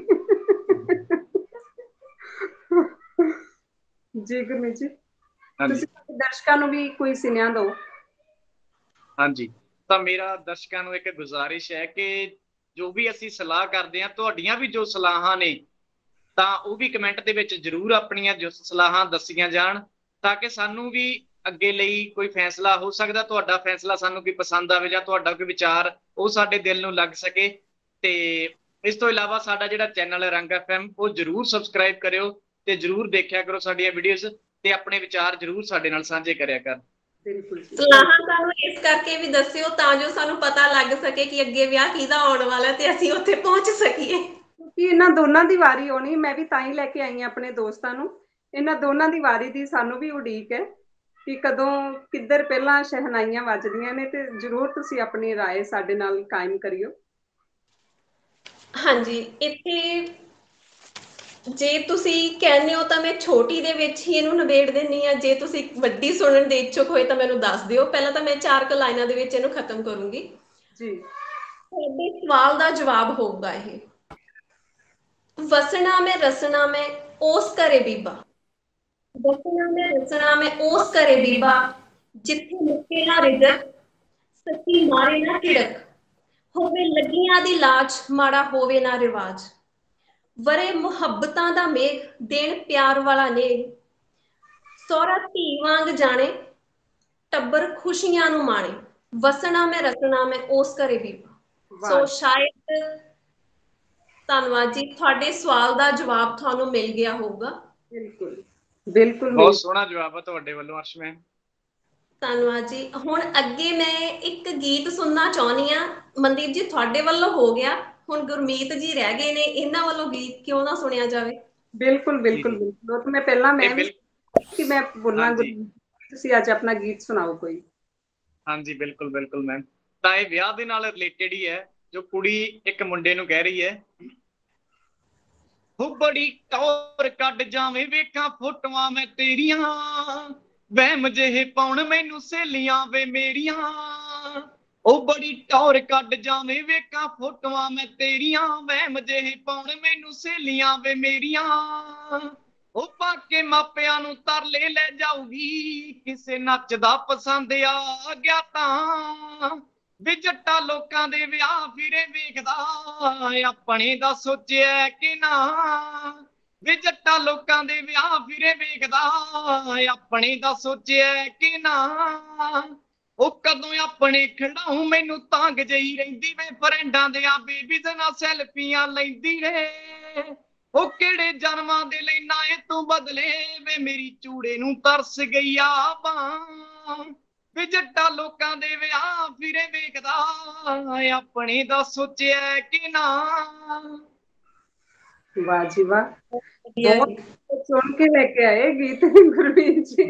ਜੀ ਗੁਰਮੀਤ ਜੀ, ਤੁਸੀਂ ਦਰਸ਼ਕਾਂ ਨੂੰ ਵੀ ਕੋਈ ਸੁਨੇਹਾ ਦਿਓ। ਹਾਂਜੀ, ਤਾਂ ਮੇਰਾ ਦਰਸ਼ਕਾਂ ਨੂੰ ਇੱਕ ਗੁਜ਼ਾਰਿਸ਼ ਹੈ ਕਿ ਜੋ ਵੀ ਅਸੀਂ ਸਲਾਹ ਕਰਦੇ ਹਾਂ, ਤੁਹਾਡੀਆਂ ਵੀ ਜੋ ਸਲਾਹਾਂ ਨੇ ਤਾਂ ਉਹ ਵੀ ਕਮੈਂਟ ਦੇ ਵਿੱਚ ਜ਼ਰੂਰ ਆਪਣੀਆਂ ਜੋ ਸਲਾਹਾਂ ਦੱਸੀਆਂ ਜਾਣ, ਤਾਂ ਕਿ ਸਾਨੂੰ ਵੀ ਅੱਗੇ ਲਈ ਕੋਈ ਫੈਸਲਾ ਹੋ ਸਕਦਾ, ਤੁਹਾਡਾ ਫੈਸਲਾ ਸਾਨੂੰ ਕੋਈ ਪਸੰਦ ਆਵੇ ਜਾਂ ਤੁਹਾਡਾ ਕੋਈ ਵਿਚਾਰ ਉਹ ਸਾਡੇ ਦਿਲ ਨੂੰ ਲੱਗ ਸਕੇ। ਤੇ ਇਸ ਤੋਂ ਇਲਾਵਾ ਸਾਡਾ ਜਿਹੜਾ ਚੈਨਲ ਹੈ ਰੰਗ FM, ਉਹ ਜ਼ਰੂਰ ਸਬਸਕ੍ਰਾਈਬ ਕਰਿਓ ਤੇ ਜ਼ਰੂਰ ਦੇਖਿਆ ਕਰੋ ਸਾਡੀਆਂ ਵੀਡੀਓਜ਼, ਤੇ ਆਪਣੇ ਵਿਚਾਰ ਜ਼ਰੂਰ ਸਾਡੇ ਨਾਲ ਸਾਂਝੇ ਕਰਿਆ ਕਰ। ਸਲਾਹਾਂ ਸਾਨੂੰ ਇਸ ਕਰਕੇ ਵੀ ਦੱਸਿਓ ਤਾਂ ਜੋ ਸਾਨੂੰ ਪਤਾ ਲੱਗ ਸਕੇ ਕਿ ਅੱਗੇ ਵਿਆਹ ਕਿਹਦਾ ਆਉਣ ਵਾਲਾ ਤੇ ਅਸੀਂ ਉੱਥੇ ਪਹੁੰਚ ਸਕੀਏ, ਕਿਉਂਕਿ ਇਹਨਾਂ ਦੋਨਾਂ ਦੀ ਵਾਰੀ ਆਉਣੀ। ਮੈਂ ਵੀ ਤਾਂ ਹੀ ਲੈ ਕੇ ਆਈ ਹਾਂ ਆਪਣੇ ਦੋਸਤਾਂ ਨੂੰ, ਇਹਨਾਂ ਦੋਨਾਂ ਦੀ ਵਾਰੀ ਦੀ ਸਾਨੂੰ ਵੀ ਉਡੀਕ ਹੈ ਕਿ ਕਦੋਂ ਕਿੱਧਰ ਪਹਿਲਾਂ ਸ਼ਹਿਨਾਈਆਂ ਵੱਜਦੀਆਂ ਨੇ। ਤੇ ਜ਼ਰੂਰ ਤੁਸੀਂ ਆਪਣੀ ਰਾਏ ਸਾਡੇ ਨਾਲ ਕਾਇਮ ਕਰਿਓ। ਹਾਂਜੀ, ਇੱਥੇ ਜੇ ਤੁਸੀਂ ਕਹਿੰਦੇ ਹੋ ਤਾਂ ਮੈਂ ਛੋਟੀ ਦੇ ਵਿੱਚ ਹੀ ਇਹਨੂੰ ਨਿਬੇੜ ਦਿੰਦੀ ਹਾਂ, ਜੇ ਤੁਸੀਂ ਵੱਡੀ ਸੁਣਨ ਦੇ ਇੱਛੁਕ ਹੋਏ ਤਾਂ ਮੈਨੂੰ ਦੱਸ ਦਿਓ। ਪਹਿਲਾਂ ਤਾਂ ਮੈਂ 4 ਕੁ ਲਾਈਨਾਂ ਦੇ ਵਿੱਚ ਇਹਨੂੰ ਖਤਮ ਕਰੂੰਗੀ ਜੀ। ਤੁਹਾਡੇ ਸਵਾਲ ਦਾ ਜਵਾਬ ਹੋਊਗਾ ਇਹ। ਵਸਣਾ ਮੈਂ ਰਸਣਾ ਮੈਂ ਉਸ ਘਰੇ ਬੀਬਾ, ਵਸਣਾ ਮੈਂ ਰਸਣਾ ਮੈਂ ਉਸ ਘਰੇ ਬੀਬਾ, ਜਿੱਥੇ ਮੁੱਕੇ ਨਾ ਰਿਜ਼ਕ, ਸੱਚੀ ਮਾਰੇ ਨਾ ਝਿੜਕ, ਹੋਵੇ ਲੱਗੀਆਂ ਦੀ ਲਾਜ, ਮਾੜਾ ਹੋਵੇ ਨਾ ਰਿਵਾਜ, ਵਰੇ ਮੁਹੱਬਤਾਂ ਦਾ ਮੇਘ, ਦੇਣ ਪਿਆਰ ਵਾਲਾ ਨੇਗ, ਸਹੁਰਾ ਧੀ ਵਾਂਗ ਜਾਣੇ, ਟੱਬਰ ਖੁਸ਼ੀਆਂ ਨੂੰ ਮਾਣੇ, ਵਸਣਾ ਮੈਂ ਰਸਣਾ ਮੈਂ ਉਸ ਘਰੇ ਬੀਬਾ। ਸੋ ਸ਼ਾਇਦ, ਧੰਨਵਾਦ ਜੀ, ਤੁਹਾਡੇ ਸਵਾਲ ਦਾ ਜਵਾਬ ਤੁਹਾਨੂੰ ਮਿਲ ਗਿਆ ਹੋਊਗਾ। ਬਿਲਕੁਲ ਬਿਲਕੁਲ, ਬਹੁਤ ਸੋਹਣਾ ਜਵਾਬ ਆ ਤੁਹਾਡੇ ਵੱਲੋਂ ਅਰਸ਼ ਮੈਮ। ਧੰਨਵਾਦ ਜੀ। ਹੁਣ ਅੱਗੇ ਮੈਂ ਇੱਕ ਗੀਤ ਸੁਣਨਾ ਚਾਹੁੰਦੀ ਹਾਂ। ਮਨਦੀਪ ਜੀ ਤੁਹਾਡੇ ਵੱਲੋਂ ਹੋ ਗਿਆ, ਹੁਣ ਗੁਰਮੀਤ ਜੀ ਰਹਿ ਗਏ ਨੇ, ਇਹਨਾਂ ਵੱਲੋਂ ਗੀਤ ਕਿਉਂ ਨਾ ਸੁਣਿਆ ਜਾਵੇ। ਬਿਲਕੁਲ ਬਿਲਕੁਲ ਬਿਲਕੁਲ। ਉਹ ਤਾਂ ਮੈਂ ਪਹਿਲਾਂ ਮੈਂ ਵੀ ਕਿ ਮੈਂ ਬੋਲਾਂ, ਤੁਸੀਂ ਅੱਜ ਆਪਣਾ ਗੀਤ ਸੁਣਾਓ ਕੋਈ। ਹਾਂਜੀ ਬਿਲਕੁਲ ਬਿਲਕੁਲ ਮੈਮ। ਤਾਂ ਇਹ ਵਿਆਹ ਦੇ ਨਾਲ ਰਿਲੇਟਡ ਹੀ ਹੈ, ਜੋ ਕੁੜੀ ਇੱਕ ਮੁੰਡੇ ਨੂੰ ਕਹਿ ਰਹੀ ਹੈ, ਉਹ ਬੜੀ ਟੌਰ ਕੱਢ ਜਾਵੇਂ ਵੇਖਾਂ ਫੋਟੋਆਂ ਮੈਂ ਤੇਰੀਆਂ, ਵਹਿਮ ਜਿਹੇ ਪਾਉਣ ਮੈਨੂੰ ਸਹੇਲੀਆਂ ਵੇ ਮੇਰੀਆਂ, ਉਹ ਬੜੀ ਟੌਰ ਕੱਢ ਜਾਵੇਂ ਵੇਖਾਂ ਫੋਟੋਆਂ ਮੈਂ ਤੇਰੀਆਂ, ਵਹਿਮ ਜਿਹੇ ਪਾਉਣ ਮੈਨੂੰ ਸਹੇਲੀਆਂ ਵੇ ਮੇਰੀਆਂ, ਉਹ ਪਾ ਕੇ ਮਾਪਿਆਂ ਨੂੰ ਤਰਲੇ ਲੈ ਜਾਊਗੀ, ਕਿਸੇ ਨੱਚਦਾ ਪਸੰਦ ਆ ਗਿਆ ਤਾਂ, ਵੀ ਜੱਟਾਂ ਲੋਕਾਂ ਦੇ ਵਿਆਹ ਫਿਰੇ ਵੇਖਦਾ, ਆਪਣੇ ਦਾ ਸੋਚਿਆ ਕਿ ਨਾ, ਵੀ ਜੱਟਾਂ ਲੋਕਾਂ ਦੇ ਵਿਆਹ ਫਿਰੇ ਵੇਖਦਾ, ਆਪਣੇ ਦਾ ਸੋਚਿਆ ਕਿ ਨਾ, ਉਹ ਕਦੋਂ ਆਪਣੇ ਖੜਾਉ ਮੈਨੂੰ ਤੰਗ ਜਈ ਰਹਿੰਦੀ ਵੇ, ਫਰੈਂਡਾਂ ਦੇ ਆ ਬੇਬੀਜ਼ ਨਾਲ ਸੈਲਫੀਆਂ ਲੈਂਦੀ ਵੇ, ਉਹ ਕਿਹੜੇ ਜਨਮਾਂ ਦੇ ਲੈਣਾ ਏ ਤੂੰ ਬਦਲੇ ਵੇ, ਮੇਰੀ ਚੂੜੇ ਨੂੰ ਤਰਸ ਗਈ ਆ ਬਾਂ, ਵੀ ਜੱਟਾਂ ਲੋਕਾਂ ਦੇ ਵਿਆਹ ਫਿਰੇ ਵੇਖਦਾ, ਆਪਣੇ ਦਾ ਸੋਚਿਆ ਕਿ ਨਾ। ਵਾਹ ਜੀ ਵਾਹ, ਬਹੁਤ ਸੁਣ ਕੇ ਲੈ ਕੇ ਆਏ ਗੀਤ ਗੁਰਮੀਤ ਜੀ।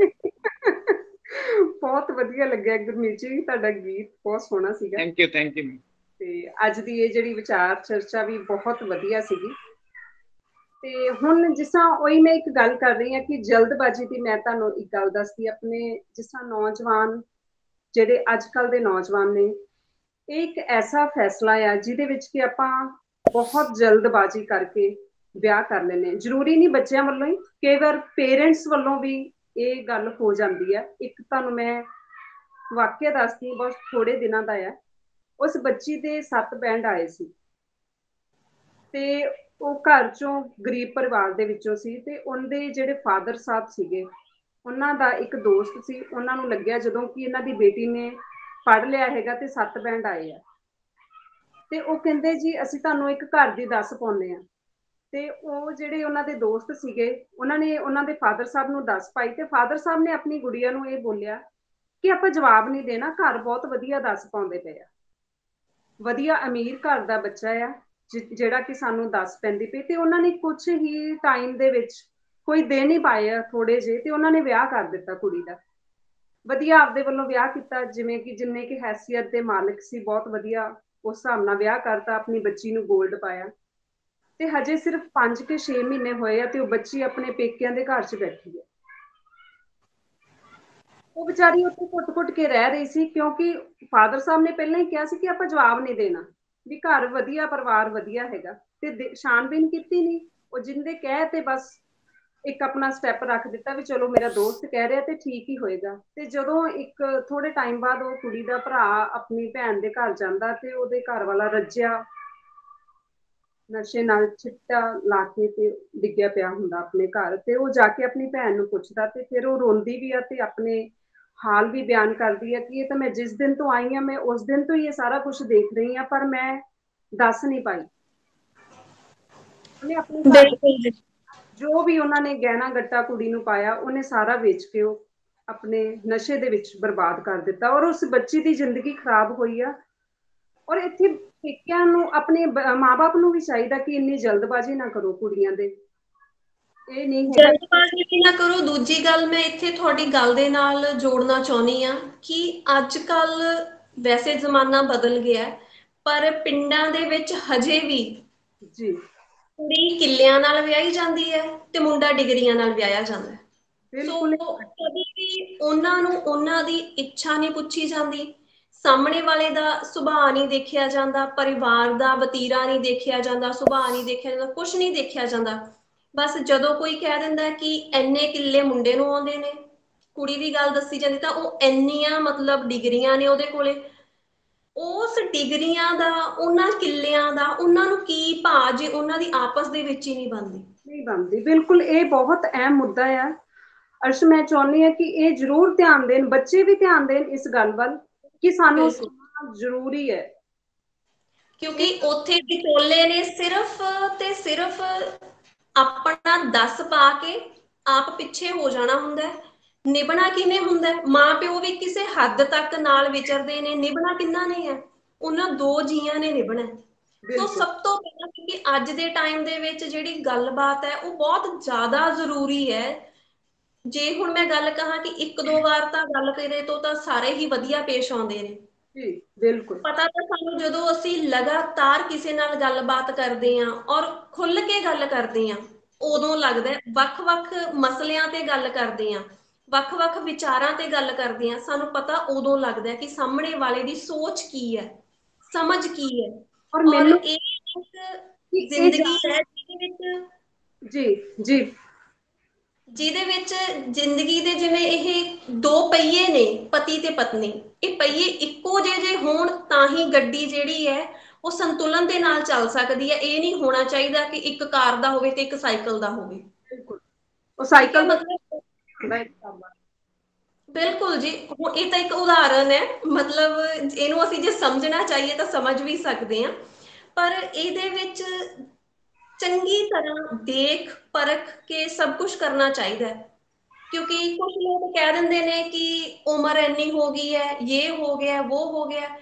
ਬਹੁਤ ਵਧੀਆ ਲੱਗਿਆ ਗੁਰਮੀਤ ਜੀ, ਤੁਹਾਡਾ ਗੀਤ ਬਹੁਤ ਸੋਹਣਾ ਸੀਗਾ। Thank you thank you. ਤੇ ਅੱਜ ਦੀ ਇਹ ਜਿਹੜੀ ਵਿਚਾਰ ਚਰਚਾ ਵੀ ਬਹੁਤ ਵਧੀਆ ਸੀਗੀ। ਤੇ ਹੁਣ ਜਿਸ ਤਰ੍ਹਾਂ ਉਹੀ ਮੈਂ ਇੱਕ ਗੱਲ ਕਰ ਰਹੀ ਹਾਂ ਕਿ ਜਲਦਬਾਜ਼ੀ ਦੀ, ਮੈਂ ਤੁਹਾਨੂੰ ਇੱਕ ਗੱਲ ਦੱਸਦੀ ਆਪਣੇ, ਜਿਸ ਤਰ੍ਹਾਂ ਨੌਜਵਾਨ ਜਿਹੜੇ ਅੱਜ ਕੱਲ੍ਹ ਦੇ ਨੌਜਵਾਨ ਨੇ, ਇਹ ਇੱਕ ਐਸਾ ਫੈਸਲਾ ਆ ਜਿਹਦੇ ਵਿੱਚ ਕਿ ਆਪਾਂ ਬਹੁਤ ਜਲਦਬਾਜ਼ੀ ਕਰਕੇ ਵਿਆਹ ਕਰ ਲੈਂਦੇ। ਜ਼ਰੂਰੀ ਨਹੀਂ ਬੱਚਿਆਂ ਵੱਲੋਂ ਹੀ, ਕਈ ਵਾਰ ਪੇਰੈਂਟਸ ਵੱਲੋਂ ਵੀ ਇਹ ਗੱਲ ਹੋ ਜਾਂਦੀ ਹੈ। ਇੱਕ ਤੁਹਾਨੂੰ ਮੈਂ ਵਾਕਿਆ ਦੱਸਦੀ, ਬਹੁਤ ਥੋੜੇ ਦਿਨਾਂ ਦਾ ਆ। ਉਸ ਬੱਚੀ ਦੇ 7 ਬੈਂਡ ਆਏ ਸੀ ਤੇ ਉਹ ਘਰ ਚੋਂ ਗਰੀਬ ਪਰਿਵਾਰ ਦੇ ਵਿੱਚੋਂ ਸੀ, ਤੇ ਉਹਦੇ ਜਿਹੜੇ ਫਾਦਰ ਸਾਹਿਬ ਸੀਗੇ, ਉਹਨਾਂ ਦਾ ਇੱਕ ਦੋਸਤ ਸੀ, ਉਹਨਾਂ ਨੂੰ ਲੱਗਿਆ ਜਦੋਂ ਕਿ ਇਹਨਾਂ ਦੀ ਬੇਟੀ ਨੇ ਪੜ੍ਹ ਲਿਆ ਹੈਗਾ ਤੇ 7 ਬੈਂਡ ਆਏ ਆ। ਤੇ ਉਹ ਕਹਿੰਦੇ ਜੀ ਅਸੀਂ ਤੁਹਾਨੂੰ ਇੱਕ ਘਰ ਦੀ ਦੱਸ ਪਾਉਂਦੇ ਆ। ਤੇ ਉਹ ਜਿਹੜੇ ਉਹਨਾਂ ਦੇ ਦੋਸਤ ਸੀਗੇ, ਉਹਨਾਂ ਨੇ ਉਹਨਾਂ ਦੇ ਫਾਦਰ ਸਾਹਿਬ ਨੂੰ ਦੱਸ ਪਾਈ ਤੇ ਫਾਦਰ ਸਾਹਿਬ ਨੇ ਆਪਣੀ ਗੁੜੀਆ ਨੂੰ ਇਹ ਬੋਲਿਆ ਕਿ ਆਪਾਂ ਜਵਾਬ ਨਹੀਂ ਦੇਣਾ, ਘਰ ਬਹੁਤ ਵਧੀਆ ਦੱਸ ਪਾਉਂਦੇ ਪਏ ਆ, ਵਧੀਆ ਅਮੀਰ ਘਰ ਦਾ ਬੱਚਾ ਆ ਜਿਹੜਾ ਕਿ ਸਾਨੂੰ ਦੱਸ ਪੈਂਦੀ ਪਈ। ਤੇ ਉਹਨਾਂ ਨੇ ਕੁਛ ਹੀ ਟਾਈਮ ਦੇ ਵਿੱਚ, ਕੋਈ ਦਿਨ ਹੀ ਪਾਏ ਆ ਥੋੜੇ ਜਿਹੇ, ਤੇ ਉਹਨਾਂ ਨੇ ਵਿਆਹ ਕਰ ਦਿੱਤਾ ਕੁੜੀ ਦਾ। ਵਧੀਆ ਆਪਦੇ ਵੱਲੋਂ ਵਿਆਹ ਕੀਤਾ, ਜਿਵੇਂ ਕਿ ਜਿੰਨੇ ਕਿ ਹੈਸੀਅਤ ਦੇ ਮਾਲਕ ਸੀ, ਬਹੁਤ ਵਧੀਆ ਉਸ ਹਿਸਾਬ ਨਾਲ ਵਿਆਹ ਕਰਤਾ, ਆਪਣੀ ਬੱਚੀ ਨੂੰ ਗੋਲਡ ਪਾਇਆ। ਤੇ ਹਜੇ ਸਿਰਫ 5 ਕੇ 6 ਮਹੀਨੇ ਹੋਏ ਆ ਤੇ ਉਹ ਬੱਚੀ ਆਪਣੇ ਪੇਕਿਆਂ ਦੇ ਘਰ 'ਚ ਬੈਠੀ ਹੈ। ਉਹ ਵਿਚਾਰੀ ਉੱਥੇ ਘੁੱਟ-ਘੁੱਟ ਕੇ ਰਹਿ ਰਹੀ ਸੀ, ਕਿਉਂਕਿ ਫਾਦਰ ਸਾਹਿਬ ਨੇ ਪਹਿਲਾਂ ਹੀ ਕਿਹਾ ਸੀ ਕਿ ਆਪਾਂ ਜਵਾਬ ਨਹੀਂ ਦੇਣਾ, ਵੀ ਘਰ ਵਧੀਆ, ਪਰਿਵਾਰ ਵਧੀਆ ਹੈਗਾ, ਤੇ ਛਾਣਬੀਨ ਕੀਤੀ ਨਹੀਂ। ਉਹ ਜਿੰਦੇ ਕਹਿ ਤੇ ਬਸ ਇੱਕ ਆਪਣਾ ਸਟੈਪ ਰੱਖ ਦਿੱਤਾ ਵੀ ਚਲੋ ਮੇਰਾ ਦੋਸਤ ਕਹਿ ਰਿਹਾ ਤੇ ਠੀਕ ਹੀ ਹੋਏਗਾ। ਤੇ ਜਦੋਂ ਇੱਕ ਥੋੜੇ ਟਾਈਮ ਬਾਅਦ ਉਹ ਕੁੜੀ ਦਾ ਭਰਾ ਆਪਣੀ ਭੈਣ ਦੇ ਘਰ ਜਾਂਦਾ ਤੇ ਉਹਦੇ ਘਰ ਵਾਲਾ ਰੱਜਿਆ ਨਸ਼ੇ ਨਾਲ, ਚਿੱਟਾ ਲਾ ਕੇ ਤੇ ਡਿੱਗਿਆ ਪਿਆ ਹੁੰਦਾ ਆਪਣੇ ਘਰ। ਤੇ ਉਹ ਜਾ ਕੇ ਆਪਣੀ ਭੈਣ ਨੂੰ ਪੁੱਛਦਾ ਤੇ ਫਿਰ ਉਹ ਰੋਂਦੀ ਵੀ ਆ ਤੇ ਆਪਣੇ ਹਾਲ ਵੀ ਬਿਆਨ ਕਰਦੀ ਹੈ ਕਿ ਇਹ ਤਾਂ ਮੈਂ ਜਿਸ ਦਿਨ ਤੋਂ ਆਈ ਹਾਂ, ਮੈਂ ਉਸ ਦਿਨ ਤੋਂ ਹੀ ਇਹ ਸਾਰਾ ਕੁਝ ਦੇਖ ਰਹੀ ਹਾਂ, ਪਰ ਮੈਂ ਦੱਸ ਨਹੀਂ ਪਾਈ। ਉਹਨੇ ਆਪਣੇ ਘਰ ਜੋ ਵੀ ਉਹਨਾਂ ਨੇ ਗਹਿਣਾ ਗੱਟਾ ਕੁੜੀ ਨੂੰ ਪਾਇਆ, ਉਹਨੇ ਸਾਰਾ ਵੇਚ ਕੇ ਉਹ ਆਪਣੇ ਨਸ਼ੇ ਦੇ ਵਿੱਚ ਬਰਬਾਦ ਕਰ ਦਿੱਤਾ, ਔਰ ਉਸ ਬੱਚੀ ਦੀ ਜ਼ਿੰਦਗੀ ਖਰਾਬ ਹੋਈ ਆ। ਔਰ ਇੱਥੇ ਪੇਕਿਆਂ ਨੂੰ, ਆਪਣੇ ਮਾਂ-ਬਾਪ ਨੂੰ ਵੀ ਚਾਹੀਦਾ ਕਿ ਇੰਨੀ ਜਲਦਬਾਜ਼ੀ ਨਾ ਕਰੋ ਕੁੜੀਆਂ ਦੇ। ਇਹ ਨਹੀਂ ਹੈਗਾ ਜਲਦਬਾਜ਼ੀ ਵੀ ਨਾ ਕਰੋ। ਦੂਜੀ ਗੱਲ ਮੈਂ ਇੱਥੇ ਤੁਹਾਡੀ ਗੱਲ ਦੇ ਨਾਲ ਜੋੜਨਾ ਚਾਹੁੰਦੀ ਆ ਕਿ ਅੱਜ ਕੱਲ ਵੈਸੇ ਜ਼ਮਾਨਾ ਬਦਲ ਗਿਆ, ਪਰ ਪਿੰਡਾਂ ਦੇ ਵਿੱਚ ਹਜੇ ਵੀ ਜੀ ਕੁੜੀ ਕਿੱਲਿਆਂ ਨਾਲ ਵਿਆਹੀ ਜਾਂਦੀ ਹੈ ਤੇ ਮੁੰਡਾ ਡਿਗਰੀਆਂ ਨਾਲ ਵਿਆਹਿਆ ਜਾਂਦਾ ਹੈ। ਸੋ ਬਿਲਕੁਲ ਕਦੇ ਵੀ ਉਹਨਾਂ ਨੂੰ ਉਹਨਾਂ ਦੀ ਇੱਛਾ ਨਹੀਂ ਪੁੱਛੀ ਜਾਂਦੀ, ਸਾਹਮਣੇ ਵਾਲੇ ਦਾ ਸੁਭਾਅ ਨਹੀਂ ਦੇਖਿਆ ਜਾਂਦਾ, ਪਰਿਵਾਰ ਦਾ ਵਤੀਰਾ ਨਹੀਂ ਦੇਖਿਆ ਜਾਂਦਾ, ਸੁਭਾਅ ਨਹੀਂ ਦੇਖਿਆ ਜਾਂਦਾ, ਕੁਛ ਨਹੀਂ ਦੇਖਿਆ ਜਾਂਦਾ। ਬਸ ਜਦੋਂ ਕੋਈ ਕਹਿ ਦਿੰਦਾ ਕਿ ਇੰਨੇ ਕਿੱਲੇ ਮੁੰਡੇ ਨੂੰ ਆਉਂਦੇ ਨੇ, ਕੁੜੀ ਦੀ ਗੱਲ ਦੱਸੀ ਜਾਂਦੀ ਤਾਂ ਉਹ ਇੰਨੀਆਂ ਮਤਲਬ ਡਿਗਰੀਆਂ ਨੇ ਉਹਦੇ ਕੋਲੇ, ਉਸ ਡਿਗਰੀਆਂ ਦਾ, ਉਹਨਾਂ ਕਿੱਲਿਆਂ ਦਾ ਉਹਨਾਂ ਨੂੰ ਕੀ ਭਾਅ ਜੇ ਉਹਨਾਂ ਦੀ ਆਪਸ ਦੇ ਵਿੱਚ ਹੀ ਨਹੀਂ ਬਣਦੀ। ਨਹੀਂ ਬਣਦੀ, ਬਿਲਕੁਲ। ਇਹ ਬਹੁਤ ਅਹਿਮ ਮੁੱਦਾ ਆ ਅਰਸ਼। ਮੈਂ ਚਾਹੁੰਦੀ ਹਾਂ ਕਿ ਇਹ ਜ਼ਰੂਰ ਧਿਆਨ ਦੇਣ, ਬੱਚੇ ਵੀ ਧਿਆਨ ਦੇਣ ਇਸ ਗੱਲ ਵੱਲ ਕਿ ਸਾਨੂੰ ਸੁਣਨਾ ਜ਼ਰੂਰੀ ਹੈ, ਕਿਉਂਕਿ ਉੱਥੇ ਵਿਚੋਲੇ ਨੇ ਸਿਰਫ ਤੇ ਸਿਰਫ ਆਪਣਾ ਦੱਸ ਪਾ ਕੇ ਆਪ ਪਿੱਛੇ ਹੋ ਜਾਣਾ ਹੁੰਦਾ ਹੈ। ਨਿਭਣਾ ਕਿਵੇਂ ਹੁੰਦਾ? ਮਾਂ ਪਿਓ ਵੀ ਕਿਸੇ ਹੱਦ ਤੱਕ ਨਾਲ ਵਿਚਰਦੇ ਨੇ, ਨਿਭਣਾ ਕਿੰਨਾ ਨੇ ਹੈ? ਉਹਨਾਂ ਦੋ ਜੀਆਂ ਨੇ ਨਿਭਣਾ। ਸੋ ਸਭ ਤੋਂ ਪਹਿਲਾਂ, ਕਿਉਂਕਿ ਅੱਜ ਦੇ ਟਾਈਮ ਦੇ ਵਿੱਚ ਜਿਹੜੀ ਗੱਲਬਾਤ ਹੈ ਉਹ ਬਹੁਤ ਜ਼ਿਆਦਾ ਜ਼ਰੂਰੀ ਹੈ। ਜੇ ਹੁਣ ਮੈਂ ਗੱਲ ਕਹਾਂ ਕਿ 1-2 ਵਾਰ ਤਾਂ ਗੱਲ ਕਰੇ ਤਾਂ ਸਾਰੇ ਹੀ ਵਧੀਆ ਪੇਸ਼ ਆਉਂਦੇ ਨੇ। ਜੀ ਬਿਲਕੁਲ। ਪਤਾ ਤਾਂ ਸਾਨੂੰ ਜਦੋਂ ਅਸੀਂ ਲਗਾਤਾਰ ਕਿਸੇ ਨਾਲ ਗੱਲਬਾਤ ਕਰਦੇ ਹਾਂ ਔਰ ਖੁੱਲ ਕੇ ਗੱਲ ਕਰਦੇ ਹਾਂ, ਉਦੋਂ ਲੱਗਦਾ ਵੱਖ-ਵੱਖ ਮਸਲਿਆਂ ਤੇ ਗੱਲ ਕਰਦੇ ਹਾਂ, ਵੱਖ-ਵੱਖ ਵਿਚਾਰਾਂ ਤੇ ਗੱਲ ਕਰਦੇ ਹਾਂ, ਸਾਨੂੰ ਪਤਾ ਉਦੋਂ ਲੱਗਦਾ ਕਿ ਸਾਹਮਣੇ ਵਾਲੇ ਦੀ ਸੋਚ ਕੀ ਹੈ, ਸਮਝ ਕੀ ਹੈ। ਔਰ ਇਹ ਇੱਕ ਜ਼ਿੰਦਗੀ ਹੈ ਜਿਹਦੇ ਵਿੱਚ ਜ਼ਿੰਦਗੀ ਦੇ ਜਿਵੇਂ ਇਹ 2 ਪਹੀਏ ਨੇ, ਪਤੀ ਤੇ ਪਤਨੀ, ਇਹ ਪਹੀਏ ਇੱਕੋ ਜਿਹੇ ਹੋਣ ਤਾਂ ਹੀ ਗੱਡੀ ਜਿਹੜੀ ਹੈ ਉਹ ਸੰਤੁਲਨ ਦੇ ਨਾਲ ਚੱਲ ਸਕਦੀ ਹੈ। ਇਹ ਨਹੀਂ ਹੋਣਾ ਚਾਹੀਦਾ ਕਿ ਇੱਕ ਕਾਰ ਦਾ ਹੋਵੇ ਤੇ ਇੱਕ ਸਾਈਕਲ ਦਾ ਹੋਵੇ। ਬਿਲਕੁਲ, ਉਹ ਸਾਈਕਲ ਮਤਲਬ ਬਿਲਕੁਲ ਜੀ। ਹੁਣ ਇਹ ਤਾਂ ਇੱਕ ਉਦਾਹਰਨ ਹੈ, ਮਤਲਬ ਇਹਨੂੰ ਅਸੀਂ ਜੇ ਸਮਝਣਾ ਚਾਹੀਏ ਤਾਂ ਸਮਝ ਵੀ ਸਕਦੇ ਹਾਂ, ਪਰ ਇਹਦੇ ਵਿੱਚ ਚੰਗੀ ਤਰ੍ਹਾਂ ਦੇਖ ਪਰਖ ਕੇ ਸਭ ਕੁਝ ਕਰਨਾ ਚਾਹੀਦਾ ਹੈ। ਕਿਉਂਕਿ ਕੁਝ ਲੋਕ ਕਹਿ ਦਿੰਦੇ ਨੇ ਕਿ ਉਮਰ ਇੰਨੀ ਹੋ ਗਈ ਹੈ, ਇਹ ਹੋ ਗਿਆ, ਉਹ ਹੋ ਗਿਆ।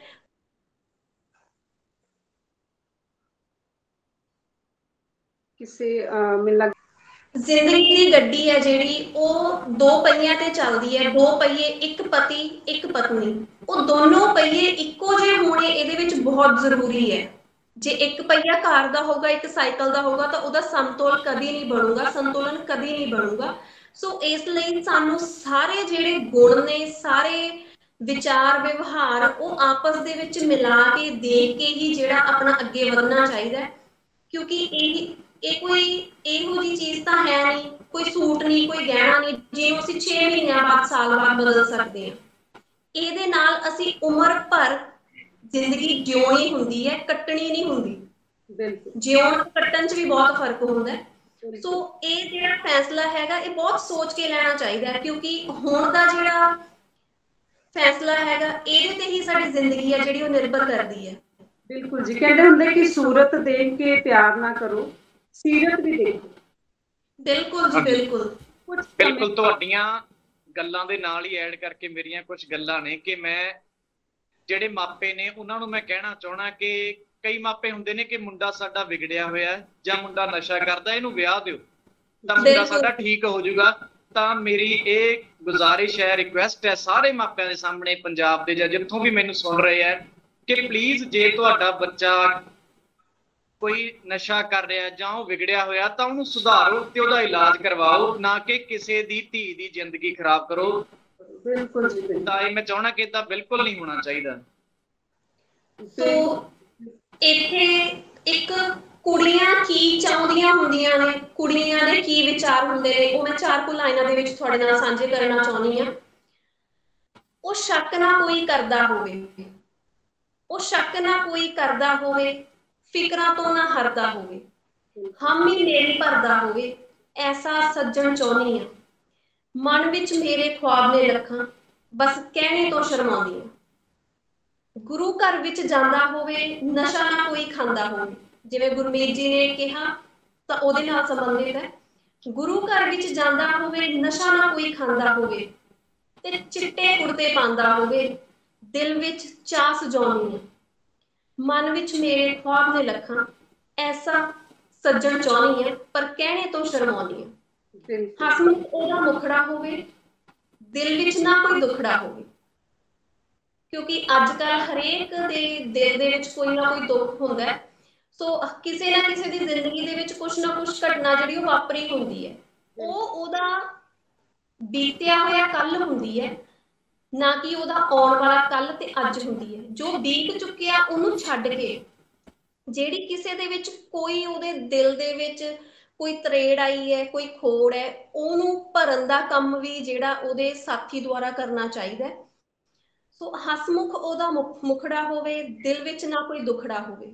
ਕਿਸੇ ਮੈਨੂੰ ਲੱਗ ਜ਼ਿੰਦਗੀ ਦੀ ਗੱਡੀ ਹੈ ਜਿਹੜੀ, ਉਹ 2 ਪਹੀਆਂ ਤੇ ਚੱਲਦੀ ਹੈ। 2 ਪਹੀਏ, ਇੱਕ ਪਤੀ ਇੱਕ ਪਤਨੀ, ਉਹ ਦੋਨੋਂ ਪਹੀਏ ਇੱਕੋ ਜਿਹੇ ਹੋਣੇ ਇਹਦੇ ਵਿੱਚ ਬਹੁਤ ਜ਼ਰੂਰੀ ਹੈ। ਜੇ ਇੱਕ ਪਹੀਆ ਕਾਰ ਦਾ ਹੋਗਾ, ਇੱਕ ਸਾਈਕਲ ਦਾ ਹੋਗਾ ਤਾਂ ਉਹਦਾ ਸੰਤੁਲਨ ਕਦੀ ਨਹੀਂ ਬਣੂਗਾ, ਸੰਤੁਲਨ ਕਦੀ ਨਹੀਂ ਬਣੂਗਾ। ਸੋ ਇਸ ਲਈ ਸਾਨੂੰ ਸਾਰੇ ਜਿਹੜੇ ਗੁਣ ਨੇ, ਸਾਰੇ ਵਿਚਾਰ ਵਿਵਹਾਰ, ਉਹ ਆਪਸ ਦੇ ਵਿੱਚ ਮਿਲਾ ਕੇ ਦੇਖ ਕੇ ਹੀ ਜਿਹੜਾ ਆਪਣਾ ਅੱਗੇ ਵਧਣਾ ਚਾਹੀਦਾ। ਕਿਉਂਕਿ ਇਹ ਕੋਈ ਇਹੋ ਜਿਹੀ ਚੀਜ਼ ਤਾਂ ਹੈ ਨਹੀਂ, ਕੋਈ ਸੂਟ ਨਹੀਂ, ਕੋਈ ਗਹਿਣਾ ਨਹੀਂ ਜਿਹਨੂੰ ਅਸੀਂ 6 ਮਹੀਨਿਆਂ ਬਾਅਦ, ਸਾਲ ਬਾਅਦ ਬਦਲ ਸਕਦੇ ਹਾਂ। ਇਹਦੇ ਨਾਲ ਅਸੀਂ ਉਮਰ ਭਰ ਜ਼ਿੰਦਗੀ ਜਿਉਣੀ ਹੁੰਦੀ ਹੈ, ਕੱਟਣੀ ਨਹੀਂ ਹੁੰਦੀ। ਜਿਉਣ ਕੱਟਣ 'ਚ ਵੀ ਬਹੁਤ ਫਰਕ ਹੁੰਦਾ ਹੈ। ਸੋ ਇਹ ਜਿਹੜਾ ਫੈਸਲਾ ਹੈਗਾ ਇਹ ਬਹੁਤ ਸੋਚ ਕੇ ਲੈਣਾ ਚਾਹੀਦਾ ਹੈ, ਕਿਉਂਕਿ ਹੁਣ ਦਾ ਜਿਹੜਾ ਫੈਸਲਾ ਹੈਗਾ, ਇਹਦੇ ਤੇ ਹੀ ਸਾਡੀ ਜ਼ਿੰਦਗੀ ਹੈ ਜਿਹੜੀ ਉਹ ਨਿਰਭਰ ਕਰਦੀ ਹੈ। ਬਿਲਕੁਲ ਜੀ, ਕਹਿੰਦੇ ਹੁੰਦੇ ਕਿ ਸੂਰਤ ਦੇਖ ਕੇ ਪਿਆਰ ਨਾ ਕਰੋ, ਸੀਰਤ ਵੀ ਦੇਖੋ। ਬਿਲਕੁਲ ਜੀ ਬਿਲकुल। ਕੁਝ ਬਿਲਕੁਲ ਤੁਹਾਡੀਆਂ ਗੱਲਾਂ ਦੇ ਨਾਲ ਹੀ ਐਡ ਕਰਕੇ ਮੇਰੀਆਂ ਕੁਝ ਗੱਲਾਂ ਨੇ ਕਿ ਮੈਂ ਜਿਹੜੇ ਮਾਪੇ ਨੇ ਉਹਨਾਂ ਨੂੰ ਮੈਂ ਕਹਿਣਾ ਚਾਹਣਾ ਕਿ ਕਈ ਮਾਪੇ ਹੁੰਦੇ ਨੇ ਕਿ ਮੁੰਡਾ ਸਾਡਾ ਵਿਗੜਿਆ ਹੋਇਆ ਜਾਂ ਮੁੰਡਾ ਨਸ਼ਾ ਕਰਦਾ, ਇਹਨੂੰ ਵਿਆਹ ਦਿਓ ਤਾਂ ਮੁੰਡਾ ਸਾਡਾ ਠੀਕ ਹੋ ਜਾਊਗਾ। ਤਾਂ ਮੇਰੀ ਇਹ ਗੁਜ਼ਾਰਿਸ਼ ਹੈ, ਰਿਕੁਐਸਟ ਹੈ ਸਾਰੇ ਮਾਪਿਆਂ ਦੇ ਸਾਹਮਣੇ, ਪੰਜਾਬ ਦੇ ਜਾਂ ਜਿੱਥੋਂ ਵੀ ਮੈਨੂੰ ਸੁਣ ਰਹੇ ਹੈ, ਕਿ ਪਲੀਜ਼ ਜੇ ਤੁਹਾਡਾ ਬੱਚਾ ਕੋਈ ਨਸ਼ਾ ਕਰ ਰਿਹਾ ਜਾਂ ਉਹ ਵਿਗੜਿਆ ਹੋਇਆ ਤਾਂ ਉਹਨੂੰ ਸੁਧਾਰੋ ਤੇ ਉਹਦਾ ਇਲਾਜ ਕਰਵਾਓ, ਨਾ ਕਿ ਕਿਸੇ ਦੀ ਧੀ ਦੀ ਜ਼ਿੰਦਗੀ ਖਰਾਬ ਕਰੋ। ਬਿਲਕੁਲ ਜੀ ਬਿਲਕੁਲ। ਤਾਂ ਇਹ ਮੈਂ ਚਾਹਣਾ ਕਿ ਇਦਾਂ ਬਿਲਕੁਲ ਨਹੀਂ ਹੋਣਾ ਚਾਹੀਦਾ। ਸੋ ਇੱਥੇ ਇੱਕ ਕੁੜੀਆਂ ਕੀ ਚਾਹੁੰਦੀਆਂ ਹੁੰਦੀਆਂ ਨੇ, ਕੁੜੀਆਂ ਦੇ ਕੀ ਵਿਚਾਰ ਹੁੰਦੇ ਨੇ, ਉਹ ਮੈਂ 4 ਕੁ ਲਾਈਨਾਂ ਦੇ ਵਿੱਚ ਤੁਹਾਡੇ ਨਾਲ ਸਾਂਝੇ ਕਰਨਾ ਚਾਹੁੰਦੀ ਹਾਂ। ਉਹ ਸ਼ੱਕ ਨਾ ਕੋਈ ਕਰਦਾ ਹੋਵੇ, ਉਹ ਸ਼ੱਕ ਨਾ ਕੋਈ ਕਰਦਾ ਹੋਵੇ, ਫਿਕਰਾਂ ਤੋਂ ਨਾ ਹਰਦਾ ਹੋਵੇ, ਹਾਮੀ ਮੇਰੀ ਭਰਦਾ ਹੋਵੇ, ਐਸਾ ਸੱਜਣ ਚਾਹੁੰਦੀ ਹਾਂ। ਮਨ ਵਿੱਚ ਮੇਰੇ ख्वाब ਨੇ ਲੱਖਾਂ, ਬਸ ਕਹਿਣੇ ਤੋਂ ਸ਼ਰਮਾਉਂਦੀ ਹਾਂ। ਗੁਰੂ ਘਰ ਵਿੱਚ ਜਾਂਦਾ ਹੋਵੇ, ਨਸ਼ਾ ਨਾ ਕੋਈ ਖਾਂਦਾ ਹੋਵੇ, ਜਿਵੇਂ ਗੁਰਮੀਤ ਜੀ ਨੇ ਕਿਹਾ ਤਾਂ ਉਹਦੇ ਨਾਲ ਸੰਬੰਧਿਤ ਹੈ। ਗੁਰੂ ਘਰ ਵਿੱਚ ਜਾਂਦਾ ਹੋਵੇ, ਨਸ਼ਾ ਨਾ ਕੋਈ ਖਾਂਦਾ ਹੋਵੇ ਤੇ ਚਿੱਟੇ ਕੁੜਤੇ ਪਾਉਂਦਾ ਹੋਵੇ, ਦਿਲ ਵਿੱਚ ਚਾਹ ਸਜਾਉਣੀ ਹੈ। ਮਨ ਵਿੱਚ ਮੇਰੇ ख्वाब ਨੇ ਲੱਖਾਂ, ਐਸਾ ਸੱਜਣ ਚਾਹੁੰਦੀ ਹੈ, ਪਰ ਕਹਿਣੇ ਤੋਂ ਸ਼ਰਮਾਉਂਦੀ ਹੈ। ਹਸਮੁਖ ਉਹਦਾ ਮੁਖੜਾ ਹੋਵੇ, ਦਿਲ ਵਿੱਚ ਨਾ ਕੋਈ ਦੁਖੜਾ ਹੋਵੇ, ਕਿਉਂਕਿ ਅੱਜ ਕੱਲ ਹਰੇਕ ਦੇ ਦਿਲ ਦੇ ਵਿੱਚ ਕੋਈ ਨਾ ਕੋਈ ਦੁੱਖ ਹੁੰਦਾ ਹੈ। ਸੋ ਕਿਸੇ ਨਾ ਕਿਸੇ ਦੀ ਜ਼ਿੰਦਗੀ ਦੇ ਵਿੱਚ ਕੁਛ ਨਾ ਕੁਛ ਘਟਨਾ ਜਿਹੜੀ ਉਹ ਵਾਪਰੀ ਹੁੰਦੀ ਹੈ, ਉਹ ਉਹਦਾ ਬੀਤਿਆ ਹੋਇਆ ਕੱਲ ਹੁੰਦੀ ਹੈ, ਨਾ ਕਿ ਉਹਦਾ ਆਉਣ ਵਾਲਾ ਕੱਲ ਤੇ ਅੱਜ ਹੁੰਦੀ ਹੈ। ਜੋ ਬੀਤ ਚੁੱਕਿਆ ਉਹਨੂੰ ਛੱਡ ਕੇ ਜਿਹੜੀ ਕਿਸੇ ਦੇ ਵਿੱਚ ਕੋਈ ਉਹਦੇ ਦਿਲ ਦੇ ਵਿੱਚ ਕੋਈ ਤਰੇੜ ਆਈ ਹੈ, ਕੋਈ ਖੋੜ ਹੈ, ਉਹਨੂੰ ਭਰਨ ਦਾ ਕੰਮ ਵੀ ਜਿਹੜਾ ਉਹਦੇ ਸਾਥੀ ਦੁਆਰਾ ਕਰਨਾ ਚਾਹੀਦਾ ਹੈ। ਸੋ ਹਸਮੁਖ ਉਹਦਾ ਮੁਖੜਾ ਹੋਵੇ, ਦਿਲ ਵਿੱਚ ਨਾ ਕੋਈ ਦੁਖੜਾ ਹੋਵੇ,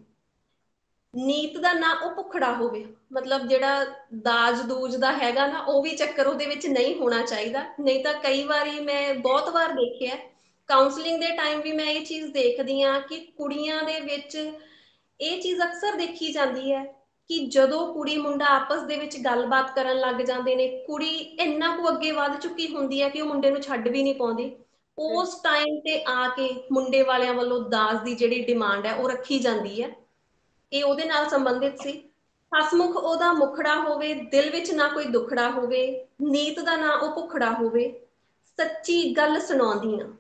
ਨੀਤ ਦਾ ਨਾ ਉਹ ਭੁਖੜਾ ਹੋਵੇ। ਮਤਲਬ ਜਿਹੜਾ ਦਾਜ ਦੂਜ ਦਾ ਹੈਗਾ ਨਾ, ਉਹ ਵੀ ਚੱਕਰ ਉਹਦੇ ਵਿੱਚ ਨਹੀਂ ਹੋਣਾ ਚਾਹੀਦਾ। ਨਹੀਂ ਤਾਂ ਕਈ ਵਾਰੀ ਮੈਂ ਬਹੁਤ ਵਾਰ ਦੇਖਿਆ ਕਾਉਂਸਲਿੰਗ ਦੇ ਟਾਈਮ ਵੀ ਮੈਂ ਇਹ ਚੀਜ਼ ਦੇਖਦੀ ਹਾਂ ਕਿ ਕੁੜੀਆਂ ਦੇ ਵਿੱਚ ਇਹ ਚੀਜ਼ ਅਕਸਰ ਦੇਖੀ ਜਾਂਦੀ ਹੈ ਕਿ ਜਦੋਂ ਕੁੜੀ ਮੁੰਡਾ ਆਪਸ ਦੇ ਵਿੱਚ ਗੱਲਬਾਤ ਕਰਨ ਲੱਗ ਜਾਂਦੇ ਨੇ, ਕੁੜੀ ਇੰਨਾ ਕੁ ਅੱਗੇ ਵੱਧ ਚੁੱਕੀ ਹੁੰਦੀ ਹੈ ਕਿ ਉਹ ਮੁੰਡੇ ਨੂੰ ਛੱਡ ਵੀ ਨਹੀਂ ਪਾਉਂਦੀ। ਉਸ ਟਾਈਮ ਤੇ ਆ ਕੇ ਮੁੰਡੇ ਵਾਲਿਆਂ ਵੱਲੋਂ ਦਾਜ ਦੀ ਜਿਹੜੀ ਡਿਮਾਂਡ ਹੈ ਉਹ ਰੱਖੀ ਜਾਂਦੀ ਹੈ। ਇਹ ਉਹਦੇ ਨਾਲ ਸੰਬੰਧਿਤ ਸੀ। ਹਸਮੁਖ ਉਹਦਾ ਮੁਖੜਾ ਹੋਵੇ, ਦਿਲ ਵਿੱਚ ਨਾ ਕੋਈ ਦੁਖੜਾ ਹੋਵੇ, ਨੀਤ ਦਾ ਨਾ ਉਹ ਭੁਖੜਾ ਹੋਵੇ, ਸੱਚੀ ਗੱਲ ਸੁਣਾਉਂਦੀ ਆ,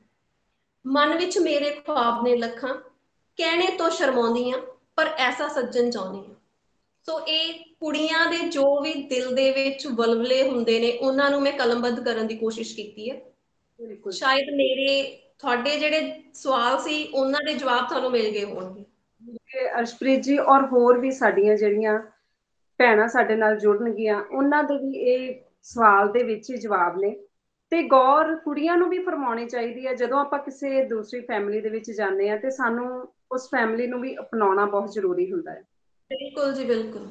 ਮਨ ਵਿੱਚ ਮੇਰੇ ख्वाब ਨੇ ਲੱਖਾਂ, ਕਹਿਣੇ ਤੋਂ ਸ਼ਰਮਾਉਂਦੀ ਆ, ਪਰ ਐਸਾ ਸੱਜਣ ਚਾਹੁੰਦੀ ਆ। ਸੋ ਇਹ ਕੁੜੀਆਂ ਦੇ ਜੋ ਵੀ ਦਿਲ ਦੇ ਵਿੱਚ ਵਲਵਲੇ ਹੁੰਦੇ ਨੇ, ਉਹਨਾਂ ਨੂੰ ਮੈਂ ਕਲਮਬੱਧ ਕਰਨ ਦੀ ਕੋਸ਼ਿਸ਼ ਕੀਤੀ ਹੈ। ਸ਼ਾਇਦ ਮੇਰੇ ਤੁਹਾਡੇ ਜਿਹੜੇ ਸਵਾਲ ਸੀ ਉਹਨਾਂ ਦੇ ਜਵਾਬ ਤੁਹਾਨੂੰ ਮਿਲ ਗਏ ਹੋਣਗੇ। ਅਰਸ਼ਪ੍ਰੀਤ ਜੀ ਔਰ ਹੋਰ ਵੀ ਸਾਡੀਆਂ ਜਿਹੜੀਆਂ ਭੈਣਾਂ ਸਾਡੇ ਨਾਲ ਜੁੜਨਗੀਆਂ, ਉਹਨਾਂ ਦੇ ਵੀ ਇਹ ਸਵਾਲ ਦੇ ਵਿੱਚ ਹੀ ਜਵਾਬ ਨੇ। ਤੇ ਗੌਰ ਕੁੜੀਆਂ ਨੂੰ ਵੀ ਫਰਮਾਉਣੀ ਚਾਹੀਦੀ ਹੈ। ਜਦੋਂ ਆਪਾਂ ਕਿਸੇ ਦੂਸਰੀ ਫੈਮਿਲੀ ਦੇ ਵਿੱਚ ਜਾਂਦੇ ਹਾਂ ਤੇ ਸਾਨੂੰ ਉਸ ਫੈਮਿਲੀ ਨੂੰ ਵੀ ਅਪਣਾਉਣਾ ਬਹੁਤ ਜ਼ਰੂਰੀ ਹੁੰਦਾ ਹੈ। ਬਿਲਕੁਲ ਜੀ ਬਿਲਕੁਲ।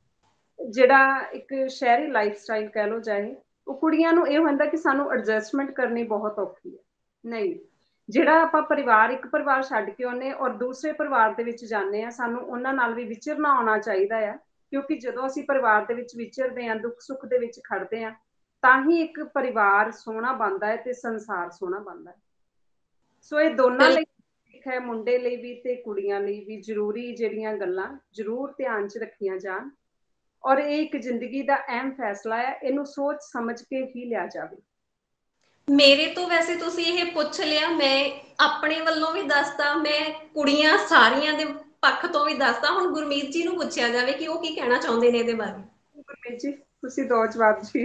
ਜਿਹੜਾ ਇੱਕ ਸ਼ਹਿਰੀ ਲਾਈਫ ਸਟਾਈਲ ਕਹਿ ਲਓ ਚਾਹੇ, ਉਹ ਕੁੜੀਆਂ ਨੂੰ ਇਹ ਹੁੰਦਾ ਕਿ ਸਾਨੂੰ ਐਡਜਸਟਮੈਂਟ ਕਰਨੀ ਬਹੁਤ ਔਖੀ ਹੈ। ਨਹੀਂ, ਜਿਹੜਾ ਆਪਾਂ ਪਰਿਵਾਰ, ਇੱਕ ਪਰਿਵਾਰ ਛੱਡ ਕੇ ਆਉਂਦੇ ਔਰ ਦੂਸਰੇ ਪਰਿਵਾਰ ਦੇ ਵਿੱਚ ਜਾਂਦੇ ਹਾਂ, ਸਾਨੂੰ ਉਹਨਾਂ ਨਾਲ ਵੀ ਵਿਚਰਨਾ ਆਉਣਾ ਚਾਹੀਦਾ ਆ। ਕਿਉਂਕਿ ਜਦੋਂ ਅਸੀਂ ਪਰਿਵਾਰ ਦੇ ਵਿੱਚ ਵਿਚਰਦੇ ਹਾਂ, ਦੁੱਖ ਸੁੱਖ ਦੇ ਵਿੱਚ ਖੜਦੇ ਹਾਂ, ਤਾਂ ਹੀ ਇੱਕ ਪਰਿਵਾਰ ਸੋਹਣਾ ਬਣਦਾ ਹੈ ਤੇ ਸੰਸਾਰ ਸੋਹਣਾ ਬਣਦਾ ਹੈ। ਸੋ ਇਹ ਦੋਨਾਂ ਲਈ ਹੈ, ਮੁੰਡੇ ਲਈ ਵੀ ਤੇ ਕੁੜੀਆਂ ਲਈ ਵੀ ਜ਼ਰੂਰੀ ਜਿਹੜੀਆਂ ਗੱਲਾਂ ਜ਼ਰੂਰ ਧਿਆਨ 'ਚ ਰੱਖੀਆਂ ਜਾਣ। ਔਰ ਇਹ ਇੱਕ ਜ਼ਿੰਦਗੀ ਦਾ ਅਹਿਮ ਫੈਸਲਾ ਹੈ, ਇਹਨੂੰ ਸੋਚ ਸਮਝ ਕੇ ਹੀ ਲਿਆ ਜਾਵੇ। ਮੇਰੇ ਤੋਂ ਵੈਸੇ ਤੁਸੀਂ ਇਹ ਪੁੱਛ ਲਿਆ, ਮੈਂ ਆਪਣੇ ਵੱਲੋਂ ਵੀ ਦੱਸਦਾ, ਮੈਂ ਕੁੜੀਆਂ ਸਾਰੀਆਂ ਦੇ ਪੱਖ ਤੋਂ ਵੀ ਦੱਸਦਾ। ਹੁਣ ਗੁਰਮੀਤ ਜੀ ਨੂੰ ਪੁੱਛਿਆ ਜਾਵੇ ਕਿ ਉਹ ਕੀ ਕਹਿਣਾ ਚਾਹੁੰਦੇ ਨੇ ਇਹਦੇ ਬਾਰੇ। ਗੁਰਮੀਤ ਜੀ ਤੁਸੀਂ ਦੋ ਜਵਾਬ ਜੀ।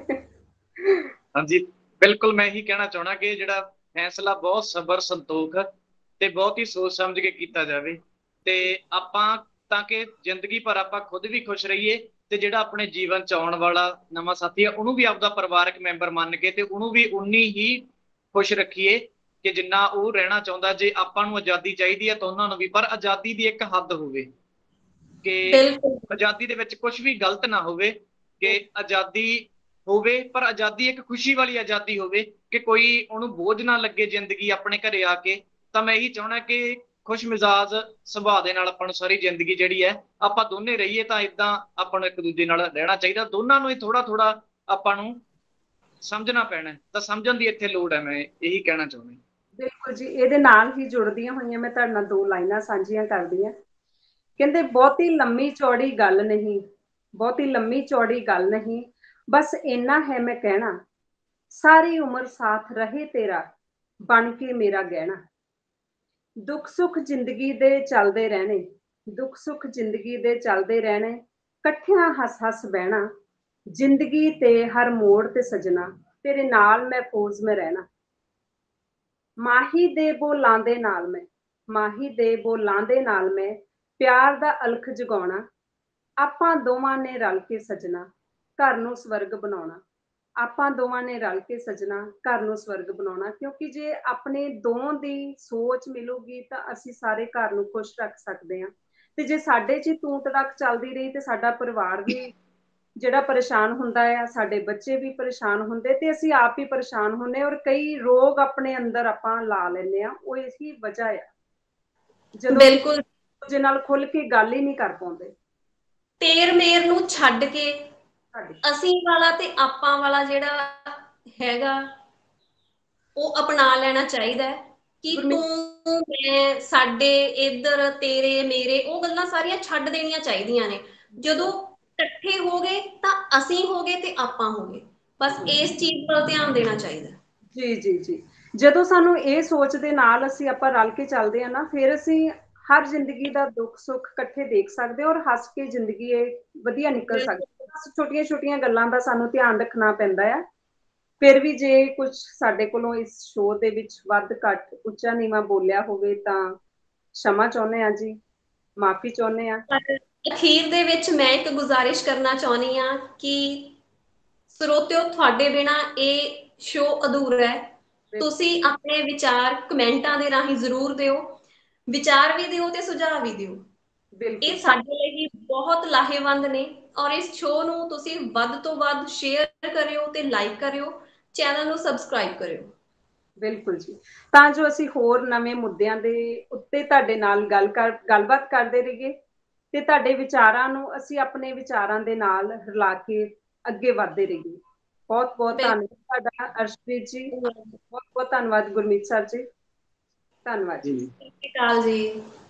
ਹਾਂਜੀ, ਬਿਲਕੁਲ ਮੈਂ ਇਹੀ ਕਹਿਣਾ ਚਾਹਣਾ ਕਿ ਜਿਹੜਾ ਫੈਸਲਾ ਬਹੁਤ ਸਬਰ ਸੰਤੋਖ ਤੇ ਬਹੁਤ ਹੀ ਸੋਚ ਸਮਝ ਕੇ ਕੀਤਾ ਜਾਵੇ, ਤੇ ਆਪਾਂ ਤਾਂ ਕਿ ਜ਼ਿੰਦਗੀ ਭਰ ਆਪਾਂ ਖੁਦ ਵੀ ਖੁਸ਼ ਰਹੀਏ ਤੇ ਜਿਹੜਾ ਆਪਣੇ ਜੀਵਨ 'ਚ ਆਉਣ ਵਾਲਾ ਨਵਾਂ ਸਾਥੀ ਆ ਉਹਨੂੰ ਵੀ ਆਪਦਾ ਪਰਿਵਾਰਕ ਮੈਂਬਰ ਮੰਨ ਕੇ ਤੇ ਉਹਨੂੰ ਵੀ ਉਨੀ ਹੀ ਖੁਸ਼ ਰੱਖੀਏ ਕਿ ਜਿੰਨਾ ਉਹ ਰਹਿਣਾ ਚਾਹੁੰਦਾ। ਜੇ ਆਪਾਂ ਨੂੰ ਆਜ਼ਾਦੀ ਚਾਹੀਦੀ ਹੈ ਤਾਂ ਉਹਨਾਂ ਨੂੰ ਵੀ, ਪਰ ਆਜ਼ਾਦੀ ਦੀ ਇੱਕ ਹੱਦ ਹੋਵੇ ਕਿ ਆਜ਼ਾਦੀ ਦੇ ਵਿੱਚ ਕੁਝ ਵੀ ਗਲਤ ਨਾ ਹੋਵੇ, ਕਿ ਆਜ਼ਾਦੀ ਹੋਵੇ, ਪਰ ਆਜ਼ਾਦੀ ਇੱਕ ਖੁਸ਼ੀ ਵਾਲੀ ਆਜ਼ਾਦੀ ਹੋਵੇ ਕਿ ਕੋਈ ਉਹਨੂੰ ਬੋਝ ਨਾ ਲੱਗੇ ਜ਼ਿੰਦਗੀ ਆਪਣੇ ਘਰੇ ਆ ਕੇ। ਤਾਂ ਮੈਂ ਇਹੀ ਚਾਹੁੰਦਾ ਕਿ ਖੁਸ਼ ਮਿਜ਼ਾਜ ਸੁਭਾਅ ਦੇ ਨਾਲ ਆਪਾਂ ਨੂੰ ਸਾਰੀ ਜ਼ਿੰਦਗੀ ਜਿਹੜੀ ਹੈ ਆਪਾਂ ਦੋਨੇ ਰਹੀਏ। ਤਾਂ ਇਦਾਂ ਆਪਾਂ ਨੂੰ ਇੱਕ ਦੂਜੇ ਨਾਲ ਰਹਿਣਾ ਚਾਹੀਦਾ, ਦੋਨਾਂ ਨੂੰ ਹੀ ਥੋੜਾ ਥੋੜਾ ਆਪਾਂ ਨੂੰ ਸਮਝਣਾ ਪੈਣਾ ਤਾਂ ਸਮਝਣ ਦੀ ਇੱਥੇ ਲੋੜ ਹੈ, ਮੈਂ ਇਹੀ ਕਹਿਣਾ ਚਾਹੁੰਦਾ। ਬਿਲਕੁਲ ਜੀ, ਇਹਦੇ ਨਾਲ ਹੀ ਜੁੜਦੀਆਂ ਹੋਈਆਂ ਮੈਂ ਤੁਹਾਡੇ ਨਾਲ 2 ਲਾਈਨਾਂ ਸਾਂਝੀਆਂ ਕਰਦੀ ਹਾਂ। ਕਹਿੰਦੇ ਬਹੁਤੀ ਲੰਮੀ ਚੌੜੀ ਗੱਲ ਨਹੀਂ, ਬਹੁਤੀ ਲੰਮੀ ਚੌੜੀ ਗੱਲ ਨਹੀਂ, ਬਸ ਇੰਨਾ ਹੈ ਮੈਂ ਕਹਿਣਾ, ਸਾਰੀ ਉਮਰ ਸਾਥ ਰਹੇ ਤੇਰਾ ਬਣ ਕੇ ਮੇਰਾ ਗਹਿਣਾ। ਦੁੱਖ ਸੁੱਖ ਜ਼ਿੰਦਗੀ ਦੇ ਚੱਲਦੇ ਰਹਿਣੇ, ਦੁੱਖ ਸੁੱਖ ਜ਼ਿੰਦਗੀ ਦੇ ਚੱਲਦੇ ਰਹਿਣੇ, ਇਕੱਠਿਆਂ ਹੱਸ ਹੱਸ ਬਹਿਣਾ, ਜ਼ਿੰਦਗੀ ਤੇ ਹਰ ਮੋੜ ਤੇ ਸਜਣਾ, ਤੇਰੇ ਨਾਲ ਮਹਿਫੂਜ਼ ਮੈਂ ਰਹਿਣਾ। ਮਾਹੀ ਦੇ ਬੋਲਾਂ ਦੇ ਨਾਲ ਮੈਂ, ਮਾਹੀ ਦੇ ਬੋਲਾਂ ਦੇ ਨਾਲ ਮੈਂ ਪਿਆਰ ਦਾ ਅਲਖ ਜਗਾਉਣਾ, ਆਪਾਂ ਦੋਵਾਂ ਨੇ ਰਲ ਕੇ ਸਜਣਾ, ਘਰ ਨੂੰ ਸਵਰਗ ਬਣਾਉਣਾ। ਆਪਾਂ ਦੋਵਾਂ ਨੇ ਰਲ ਕੇ ਸਜਣਾ, ਘਰ ਨੂੰ ਸਵਰਗ ਬਣਾਉਣਾ। ਕਿਉਂਕਿ ਜੇ ਆਪਣੇ ਦੋਵਾਂ ਦੀ ਸੋਚ ਮਿਲੂਗੀ ਤਾਂ ਅਸੀਂ ਸਾਰੇ ਘਰ ਨੂੰ ਖੁਸ਼ ਰੱਖ ਸਕਦੇ ਹਾਂ। ਤੇ ਜੇ ਸਾਡੇ 'ਚ ਹੀ ਤੂੰ ਤੜਕ ਚੱਲਦੀ ਰਹੀ ਤੇ ਸਾਡਾ ਪਰਿਵਾਰ ਵੀ ਜਿਹੜਾ ਪਰੇਸ਼ਾਨ ਹੁੰਦਾ ਆ, ਸਾਡੇ ਬੱਚੇ ਵੀ ਪਰੇਸ਼ਾਨ ਹੁੰਦੇ ਤੇ ਅਸੀਂ ਆਪ ਹੀ ਪਰੇਸ਼ਾਨ ਹੁੰਦੇ, ਔਰ ਕਈ ਰੋਗ ਆਪਣੇ ਅੰਦਰ ਆਪਾਂ ਲਾ ਲੈਂਦੇ ਆ। ਉਹ ਇਸੀ ਵਜ੍ਹਾ ਆ ਜਦੋਂ ਬਿਲਕੁਲ ਦੂਜੇ ਨਾਲ ਖੁੱਲ ਕੇ ਗੱਲ ਹੀ ਨਹੀਂ ਕਰ ਪਾਉਂਦੇ। ਤੇਰ ਮੇਰ ਨੂੰ ਛੱਡ ਕੇ ਸਾਡੇ ਅਸੀਂ ਵਾਲਾ ਤੇ ਆਪਾਂ ਵਾਲਾ ਜਿਹੜਾ ਹੈਗਾ ਉਹ ਅਪਣਾ ਲੈਣਾ ਚਾਹੀਦਾ ਹੈ ਕਿ ਤੂੰ ਮੈਂ ਸਾਡੇ ਇੱਧਰ ਤੇਰੇ ਮੇਰੇ ਉਹ ਗੱਲਾਂ ਸਾਰੀਆਂ ਛੱਡ ਦੇਣੀਆਂ ਚਾਹੀਦੀਆਂ ਨੇ। ਜਦੋਂ ਇਕੱਠੇ ਹੋ ਗਏ ਤਾਂ ਅਸੀਂ ਹੋ ਗਏ ਤੇ ਆਪਾਂ ਹੋ ਗਏ, ਬਸ ਇਸ ਚੀਜ਼ ਵੱਲ ਧਿਆਨ ਦੇਣਾ ਚਾਹੀਦਾ। ਜੀ ਜੀ ਜੀ, ਜਦੋਂ ਸਾਨੂੰ ਇਹ ਸੋਚ ਦੇ ਨਾਲ ਅਸੀਂ ਆਪਾਂ ਰਲ ਕੇ ਚੱਲਦੇ ਹਾਂ ਨਾ, ਫਿਰ ਅਸੀਂ ਹਰ ਜ਼ਿੰਦਗੀ ਦਾ ਦੁੱਖ ਸੁੱਖ ਇਕੱਠੇ ਦੇਖ ਸਕਦੇ ਔਰ ਹੱਸ ਕੇ ਜ਼ਿੰਦਗੀ ਇਹ ਵਧੀਆ ਨਿਕਲ ਸਕਦੀ। ਬਸ ਛੋਟੀਆਂ ਛੋਟੀਆਂ ਗੱਲਾਂ ਦਾ ਸਾਨੂੰ ਧਿਆਨ ਰੱਖਣਾ ਪੈਂਦਾ ਆ। ਫਿਰ ਵੀ ਜੇ ਕੁਝ ਸਾਡੇ ਕੋਲੋਂ ਇਸ ਸ਼ੋਅ ਦੇ ਵਿੱਚ ਵੱਧ ਘੱਟ ਉੱਚਾ ਨੀਵਾਂ ਬੋਲਿਆ ਹੋਵੇ ਤਾਂ क्षमा ਚਾਹੁੰਦੇ ਹਾਂ ਜੀ, ਮਾਫੀ ਚਾਹੁੰਦੇ ਹਾਂ। ਅਖੀਰ ਦੇ ਵਿੱਚ ਮੈਂ ਇੱਕ ਗੁਜ਼ਾਰਿਸ਼ ਕਰਨਾ ਚਾਹੁੰਦੀ ਹਾਂ ਕਿ ਸਰੋਤਿਓ, ਤੁਹਾਡੇ ਬਿਨਾਂ ਇਹ ਸ਼ੋਅ ਅਧੂਰਾ ਹੈ। ਤੁਸੀਂ ਆਪਣੇ ਵਿਚਾਰ ਕਮੈਂਟਾਂ ਦੇ ਰਾਹੀਂ ਜ਼ਰੂਰ ਦਿਓ, ਵਿਚਾਰ ਵੀ ਦਿਓ ਤੇ ਸੁਝਾਅ ਵੀ ਦਿਓ। ਇਹ ਸਾਡੇ ਲਈ ਵੀ ਬਹੁਤ ਲਾਹੇਵੰਦ ਨੇ ਔਰ ਇਸ ਸ਼ੋਅ ਨੂੰ ਤੁਸੀਂ ਵੱਧ ਤੋਂ ਵੱਧ ਸ਼ੇਅਰ ਕਰਿਓ ਤੇ ਲਾਈਕ ਕਰਿਓ, ਚੈਨਲ ਨੂੰ ਸਬਸਕ੍ਰਾਈਬ ਕਰਿਓ। ਬਿਲਕੁਲ ਜੀ, ਤਾਂ ਜੋ ਅਸੀਂ ਹੋਰ ਨਵੇਂ ਮੁੱਦਿਆਂ ਦੇ ਉੱਤੇ ਤੁਹਾਡੇ ਨਾਲ ਗੱਲਬਾਤ ਕਰਦੇ ਰਹੀਏ ਤੇ ਤੁਹਾਡੇ ਵਿਚਾਰਾਂ ਨੂੰ ਅਸੀਂ ਆਪਣੇ ਵਿਚਾਰਾਂ ਦੇ ਨਾਲ ਰਲਾ ਕੇ ਅੱਗੇ ਵਧਦੇ ਰਹੀਏ। ਬਹੁਤ ਬਹੁਤ ਧੰਨਵਾਦ ਤੁਹਾਡਾ ਅਰਸ਼ਪ੍ਰੀਤ ਜੀ, ਬਹੁਤ ਬਹੁਤ ਧੰਨਵਾਦ ਗੁਰਮੀਤ ਸਰ ਜੀ, ਧੰਨਵਾਦ ਜੀ। ਸਤਿ ਸ਼੍ਰੀ ਅਕਾਲ ਜੀ।